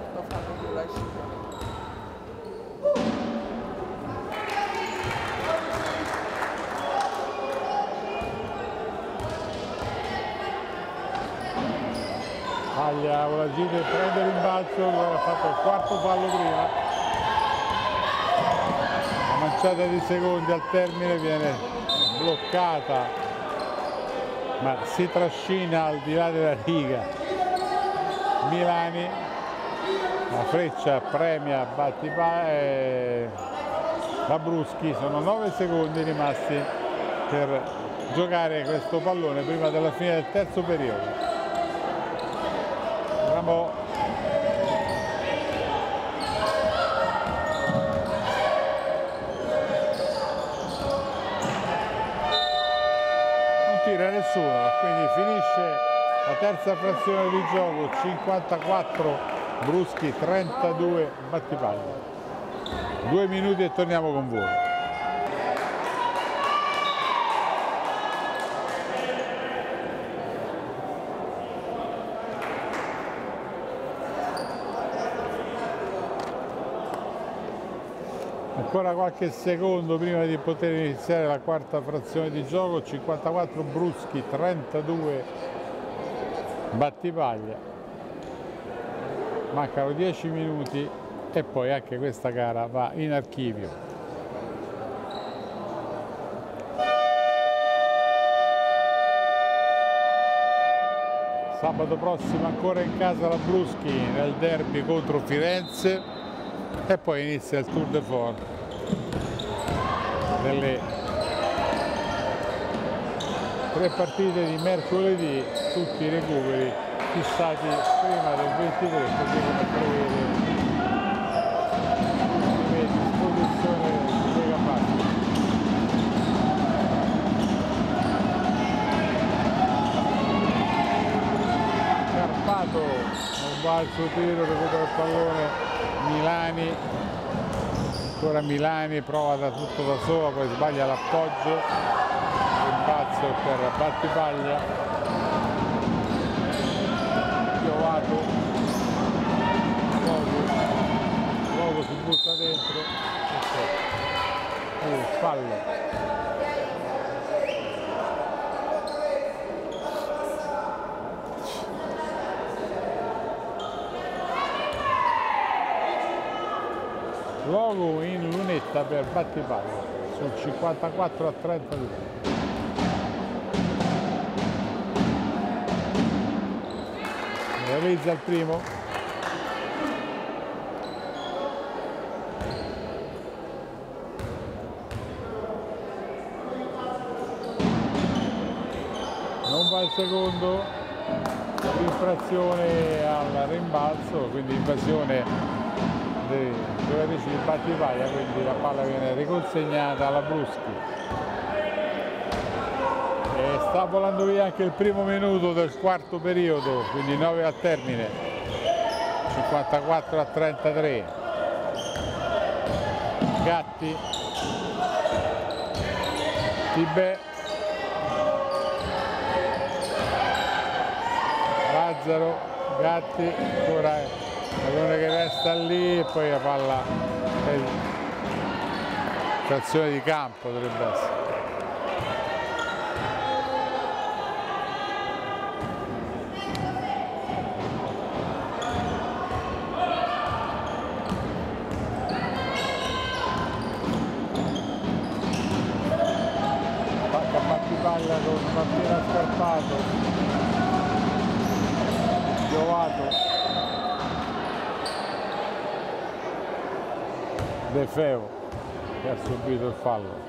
Paglia Olagide prende l'imbalzo, aveva fatto il quarto fallo prima. Manciata di secondi al termine viene bloccata, ma si trascina al di là della riga. Milani, la freccia premia Battipagliese e Labruschi, sono nove secondi rimasti per giocare questo pallone prima della fine del terzo periodo. Ramò nessuno, quindi finisce la terza frazione di gioco, cinquantaquattro Bruschi, trentadue Battipaglia. Due minuti e torniamo con voi. Ancora qualche secondo prima di poter iniziare la quarta frazione di gioco, cinquantaquattro Bruschi, trentadue Battipaglia. Mancano dieci minuti e poi anche questa gara va in archivio. Sabato prossimo ancora in casa la Bruschi nel derby contro Firenze e poi inizia il Tour de Force delle tre partite di mercoledì, tutti i recuperi fissati prima del ventitré, così come prevede l'ultima disposizione di Lega Basket. Scarpato, non va il suo tiro, recupera il pallone Milani, ancora Milani, prova da tutto da sola, poi sbaglia l'appoggio, rimbalzo per Battipaglia, Chiovato, Logo, Logo si butta dentro, e uh, fallo. Logo in lunetta per Battipaglia, sul cinquantaquattro a trentadue. Realizza il primo. Non va il secondo, infrazione al rimbalzo, quindi invasione dei giocatrici di Battipaglia, quindi la palla viene riconsegnata alla Bruschi. E sta volando via anche il primo minuto del quarto periodo, quindi nove al termine, cinquantaquattro a trentatré. Gatti, Tibè, Lazzaro, Gatti, ancora il pallone che resta lì e poi la palla, frazione di campo dovrebbe essere. Palla con Martina Scarpato, Giovato, De Feo che ha subito il fallo.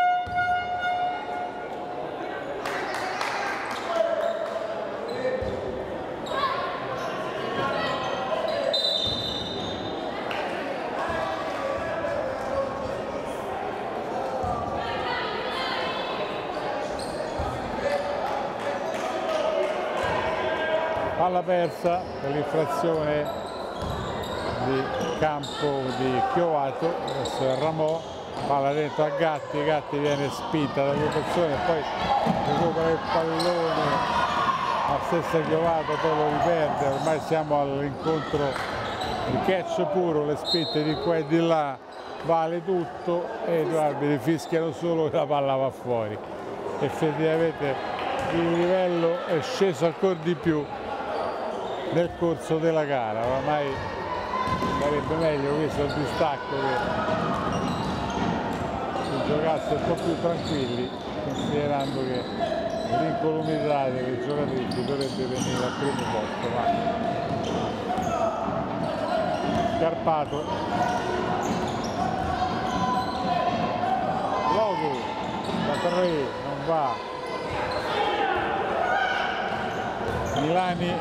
Palla persa per l'infrazione di campo di Chiovato, adesso è Ramò, palla dentro a Gatti, Gatti viene spinta da due persone, poi recupera il pallone, la stessa Chiovato poi lo riperde, ormai siamo all'incontro di catch puro, le spinte di qua e di là, vale tutto e i due arbitri fischiano solo che la palla va fuori. Effettivamente il livello è sceso ancora di più nel corso della gara, oramai sarebbe meglio questo il distacco che si giocasse un po' più tranquilli, considerando che l'incolumità delle giocatrici dovrebbe venire al primo posto. Ma Scarpato, Logo da tre, non va, Milani,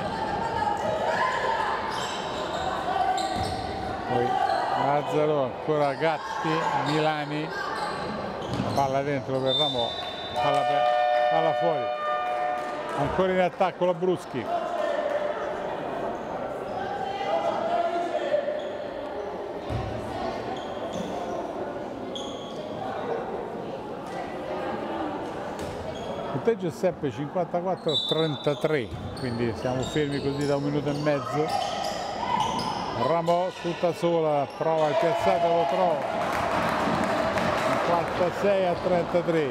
poi Lazzaro, ancora Gatti, Milani, palla dentro per Ramò, palla, per, palla fuori, ancora in attacco la Bruschi. Il punteggio è sempre cinquantaquattro a trentatré, quindi siamo fermi così da un minuto e mezzo. Ramò tutta sola, prova il piazzato, lo trova, cinquantasei a trentatré.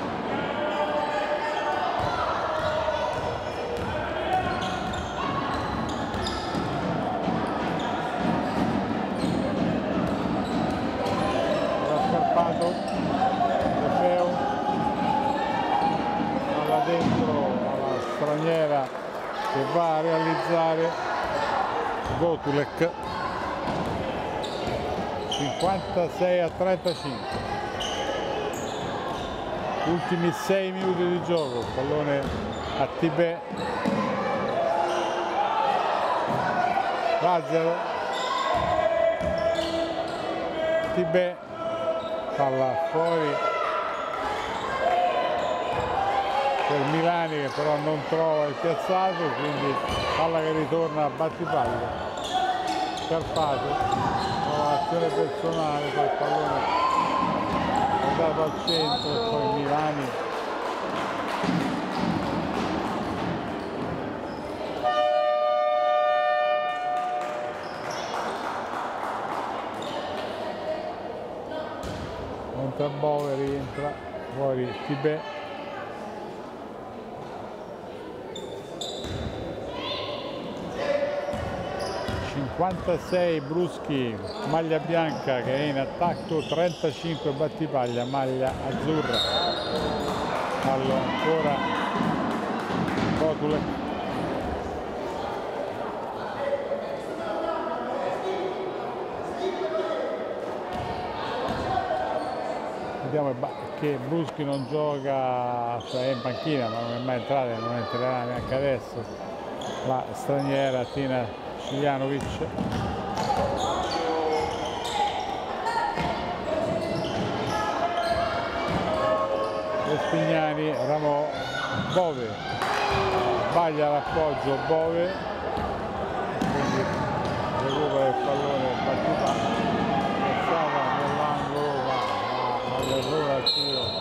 Ora Scarpato, Trofeo, palla dentro alla straniera che va a realizzare Gotulek, cinquantasei a trentacinque, ultimi sei minuti di gioco, pallone a Tibè, Lazzaro, Tibè, palla fuori per Milani che però non trova il piazzato, quindi palla che ritorna a Battipaglia. Scarpato, nuova azione personale, poi il pallone è andato al centro e poi Milani entra Bove, rientra fuori Tibè. cinquantasei Bruschi, maglia bianca che è in attacco, trentacinque Battipaglia, maglia azzurra. Fallo ancora Gotulek. Vediamo che Bruschi non gioca, cioè è in panchina ma non è mai entrata e non entrerà neanche adesso, la straniera Tina Ciljanovic. Vespignani, Ramò, Bove, sbaglia l'appoggio Bove, quindi recupera il pallone Battipaglia, passata nell'angolo, ma, ma all'errore al tiro.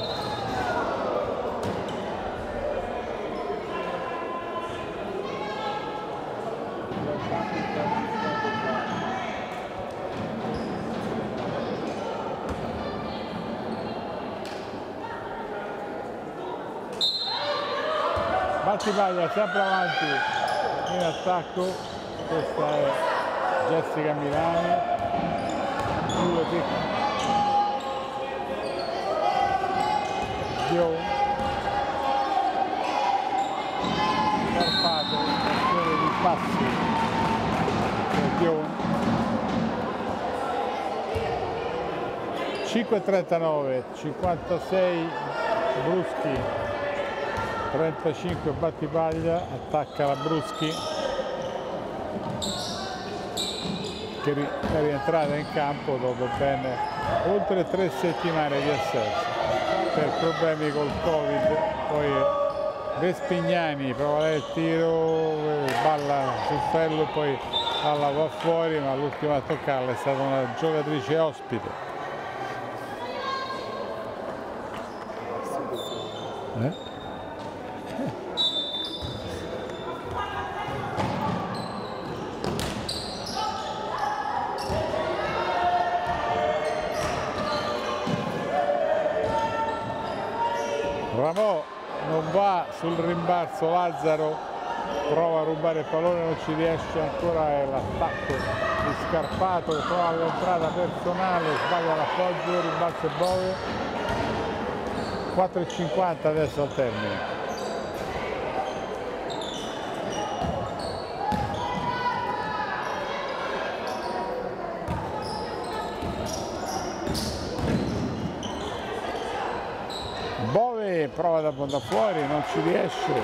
Battipaglia sempre avanti in attacco, questa è Jessica Milani, due piccoli, Dion, Scarpato, azione di passi per Dion, cinque e trentanove, cinquantasei Bruschi, trentacinque Battipaglia, attacca la Bruschi che è rientrata in campo dopo ben oltre tre settimane di assenza per problemi col Covid. Poi Vespignani prova lei il tiro, balla sul ferro, poi palla va fuori, ma l'ultima a toccarla è stata una giocatrice ospite. Eh? Ramò non va sul rimbalzo, Lazzaro prova a rubare il pallone, non ci riesce ancora, è l'attacco di Scarpato che trova l'entrata personale, sbaglia l'appoggio, rimbalzo e Bove, quattro e cinquanta adesso al termine. Bove prova da da fuori, non ci riesce.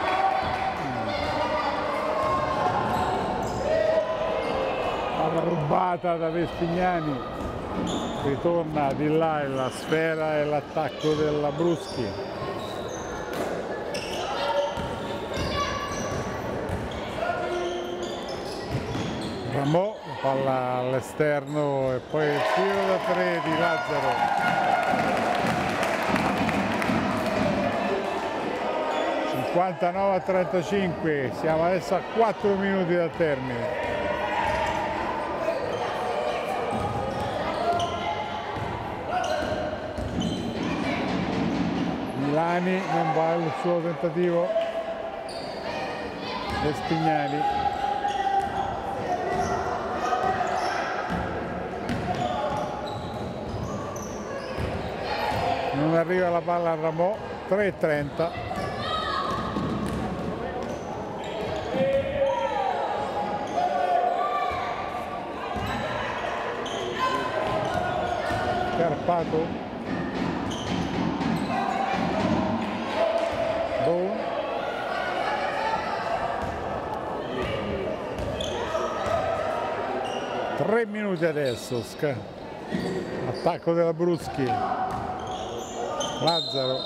Palla rubata da Vespignani, ritorna di là e la sfera e l'attacco della Bruschi. Ramò, palla all'esterno e poi il tiro da tre di Lazzaro. cinquantanove a trentacinque, siamo adesso a quattro minuti dal termine. Milani non va il suo tentativo, Vespignani. Non arriva la palla a Ramò, tre e trenta. Scarpato, Bow, tre minuti adesso, attacco della Bruschi, Lazzaro,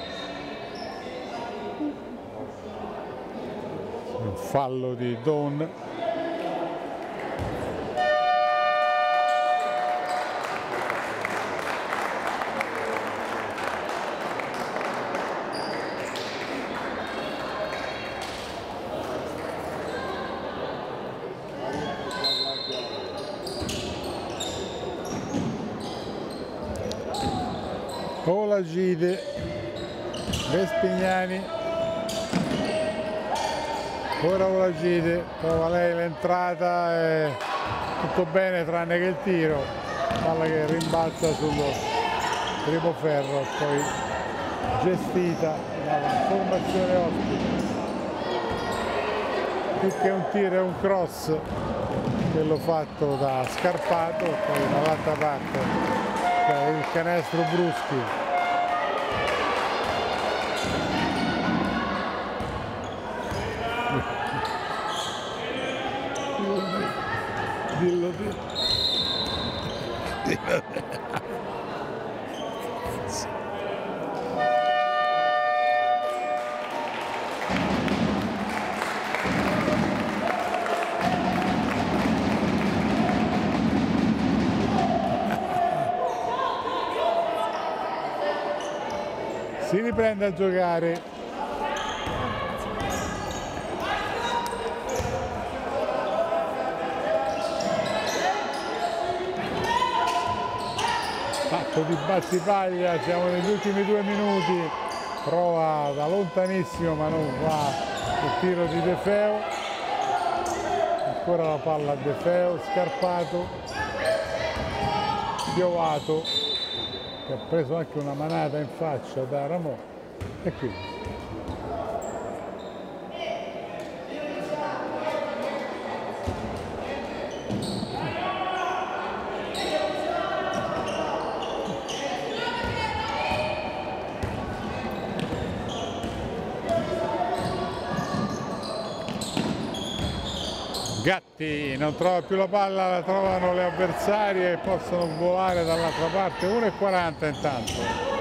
un fallo di Don. Olagide, Vespignani, ora Olagide, prova lei l'entrata e tutto bene tranne che il tiro, palla che rimbalza sul primo ferro, poi gestita dalla formazione ospite. Più che un tiro è un cross, quello fatto da Scarpato, poi dall'altra parte il canestro Bruschi. Dillo te. Dillo te. si riprende a giocare. Fatto di Battipaglia, siamo negli ultimi due minuti, prova da lontanissimo ma non va il tiro di De Feo, ancora la palla a De Feo, Scarpato, Piovato che ha preso anche una manata in faccia da Ramò e qui. Gatti non trova più la palla, la trovano le avversarie e possono volare dall'altra parte. uno e quaranta intanto.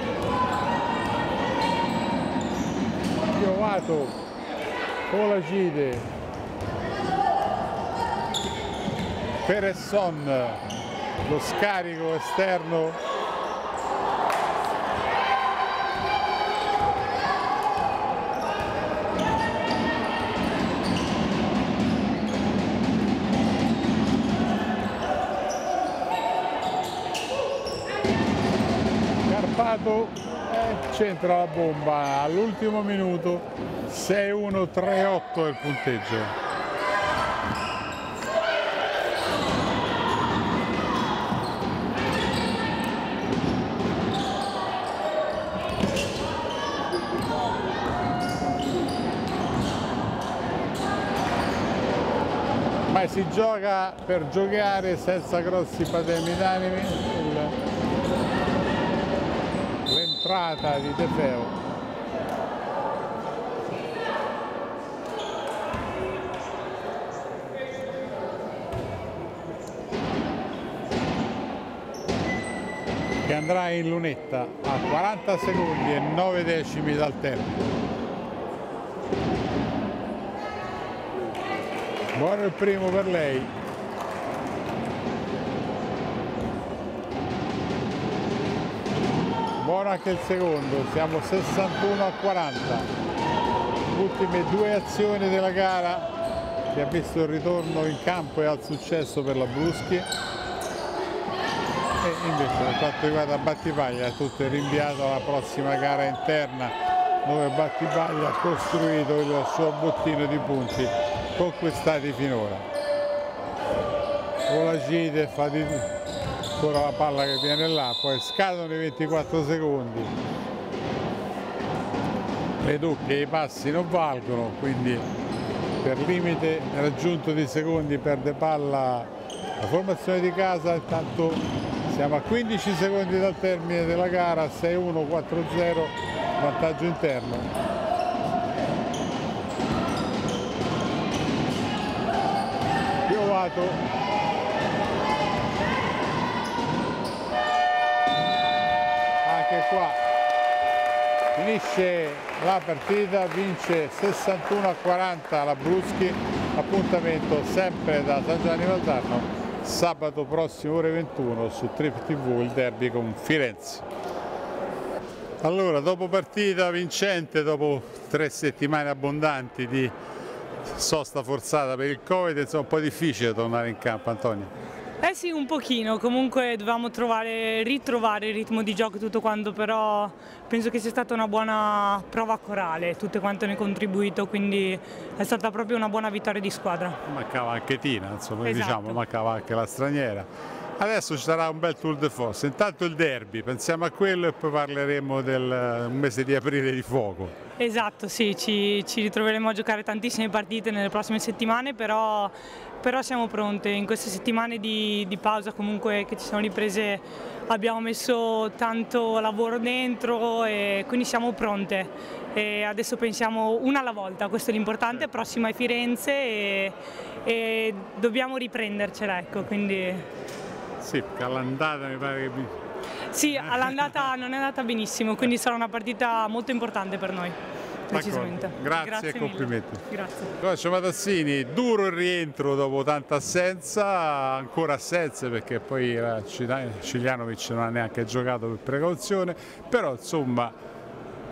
Piovato, Olacide, Peresson, lo scarico esterno. Eh, c'entra la bomba all'ultimo minuto. Sei uno tre otto è il punteggio. Ma si gioca per giocare senza grossi patemi d'animi. L'entrata di De Feo. Che andrà in lunetta a quaranta secondi e nove decimi dal termine. Buono il primo per lei. Buono anche il secondo, siamo sessantuno a quaranta. Ultime due azioni della gara che ha visto il ritorno in campo e al successo per la Bruschi. E invece per quanto riguarda Battipaglia è tutto rinviato alla prossima gara interna dove Battipaglia ha costruito il suo bottino di punti conquistati finora. Olacide fa di ancora la palla che viene là, poi scadono i ventiquattro secondi, le doppie e i passi non valgono, quindi per limite raggiunto di secondi perde palla la formazione di casa. Intanto siamo a quindici secondi dal termine della gara, sei uno quattro zero, vantaggio interno. Piovato. Qua finisce la partita, vince sessantuno a quaranta la Bruschi. Appuntamento sempre da San Giovanni Valdarno sabato prossimo ore ventuno su Trip tivù, il derby con Firenze. Allora, dopo partita vincente, dopo tre settimane abbondanti di sosta forzata per il Covid, insomma un po' difficile tornare in campo, Antonio. Eh sì, un pochino, comunque dovevamo trovare, ritrovare il ritmo di gioco e tutto quanto, però penso che sia stata una buona prova corale, tutte quante hanno contribuito, quindi è stata proprio una buona vittoria di squadra. Mancava anche Tina, insomma, esatto. Diciamo, mancava anche la straniera. Adesso ci sarà un bel tour de force, intanto il derby, pensiamo a quello e poi parleremo del un mese di aprile di fuoco. Esatto, sì, ci, ci ritroveremo a giocare tantissime partite nelle prossime settimane, però, però siamo pronte. In queste settimane di, di pausa comunque che ci siamo riprese abbiamo messo tanto lavoro dentro e quindi siamo pronte. E adesso pensiamo una alla volta, questo è l'importante, prossima è Firenze e, e dobbiamo riprendercela, ecco, quindi... Sì, perché all'andata mi pare che... Sì, all'andata non è andata benissimo, quindi sarà una partita molto importante per noi, decisamente. Grazie, Grazie e complimenti. Grazie. Coach Matassini, duro il rientro dopo tanta assenza, ancora assenze perché poi Ciljanovic non ha neanche giocato per precauzione, però insomma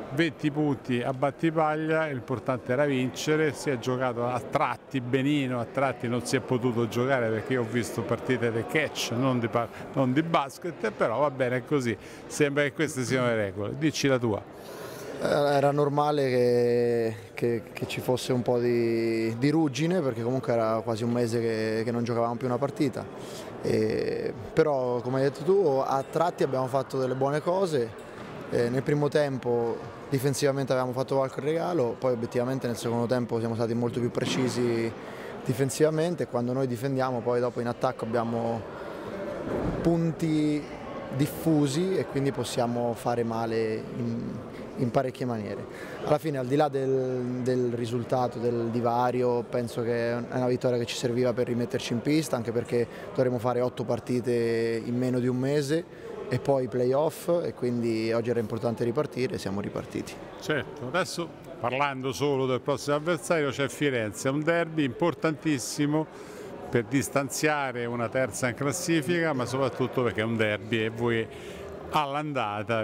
venti punti a battipaglia, l'importante era vincere, si è giocato a tratti benino, a tratti non si è potuto giocare perché io ho visto partite di catch, non di, non di basket, però va bene così, sembra che queste siano le regole. Dici la tua. Era normale che, che, che ci fosse un po' di, di ruggine, perché comunque era quasi un mese che, che non giocavamo più una partita, e, però come hai detto tu a tratti abbiamo fatto delle buone cose. Eh, nel primo tempo difensivamente avevamo fatto qualche regalo, poi obiettivamente nel secondo tempo siamo stati molto più precisi difensivamente, e quando noi difendiamo poi dopo in attacco abbiamo punti diffusi e quindi possiamo fare male in, in parecchie maniere. Alla fine, al di là del, del risultato, del divario, penso che è una vittoria che ci serviva per rimetterci in pista, anche perché dovremo fare otto partite in meno di un mese e poi i playoff, e quindi oggi era importante ripartire e siamo ripartiti. Certo, adesso parlando solo del prossimo avversario c'è Firenze, è un derby importantissimo per distanziare una terza in classifica, ma soprattutto perché è un derby e voi all'andata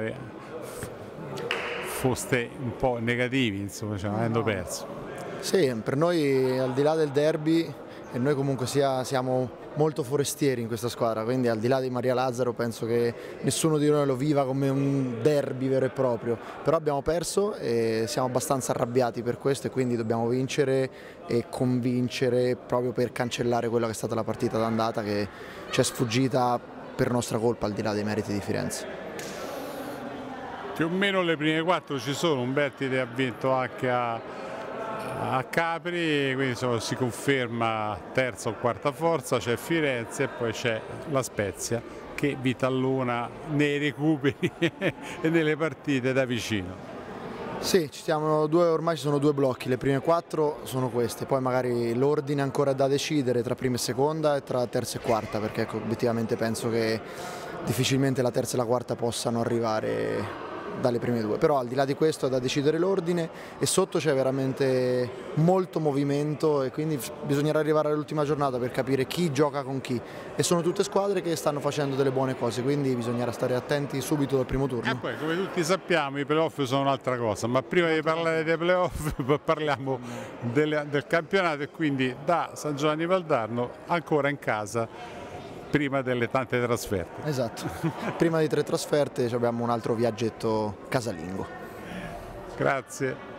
foste un po' negativi, insomma, cioè, avendo perso. Sì, per noi al di là del derby, e noi comunque sia, siamo molto forestieri in questa squadra, quindi al di là di Maria Lazzaro penso che nessuno di noi lo viva come un derby vero e proprio, però abbiamo perso e siamo abbastanza arrabbiati per questo, e quindi dobbiamo vincere e convincere proprio per cancellare quella che è stata la partita d'andata, che ci è sfuggita per nostra colpa, al di là dei meriti di Firenze. Più o meno le prime quattro ci sono, Umbertide ha vinto anche a a Capri, quindi insomma, si conferma terza o quarta forza, c'è Firenze e poi c'è la Spezia che vi tallona nei recuperi e nelle partite da vicino. Sì, ci siamo due, ormai ci sono due blocchi, le prime quattro sono queste, poi magari l'ordine ancora da decidere tra prima e seconda e tra terza e quarta, perché ecco, obiettivamente penso che difficilmente la terza e la quarta possano arrivare dalle prime due, però al di là di questo è da decidere l'ordine, e sotto c'è veramente molto movimento, e quindi bisognerà arrivare all'ultima giornata per capire chi gioca con chi, e sono tutte squadre che stanno facendo delle buone cose, quindi bisognerà stare attenti subito dal primo turno. E poi, come tutti sappiamo, i playoff sono un'altra cosa, ma prima di parlare dei playoff parliamo del, del campionato, e quindi da San Giovanni Valdarno ancora in casa prima delle tante trasferte. Esatto, prima di tre trasferte abbiamo un altro viaggetto casalingo. Grazie.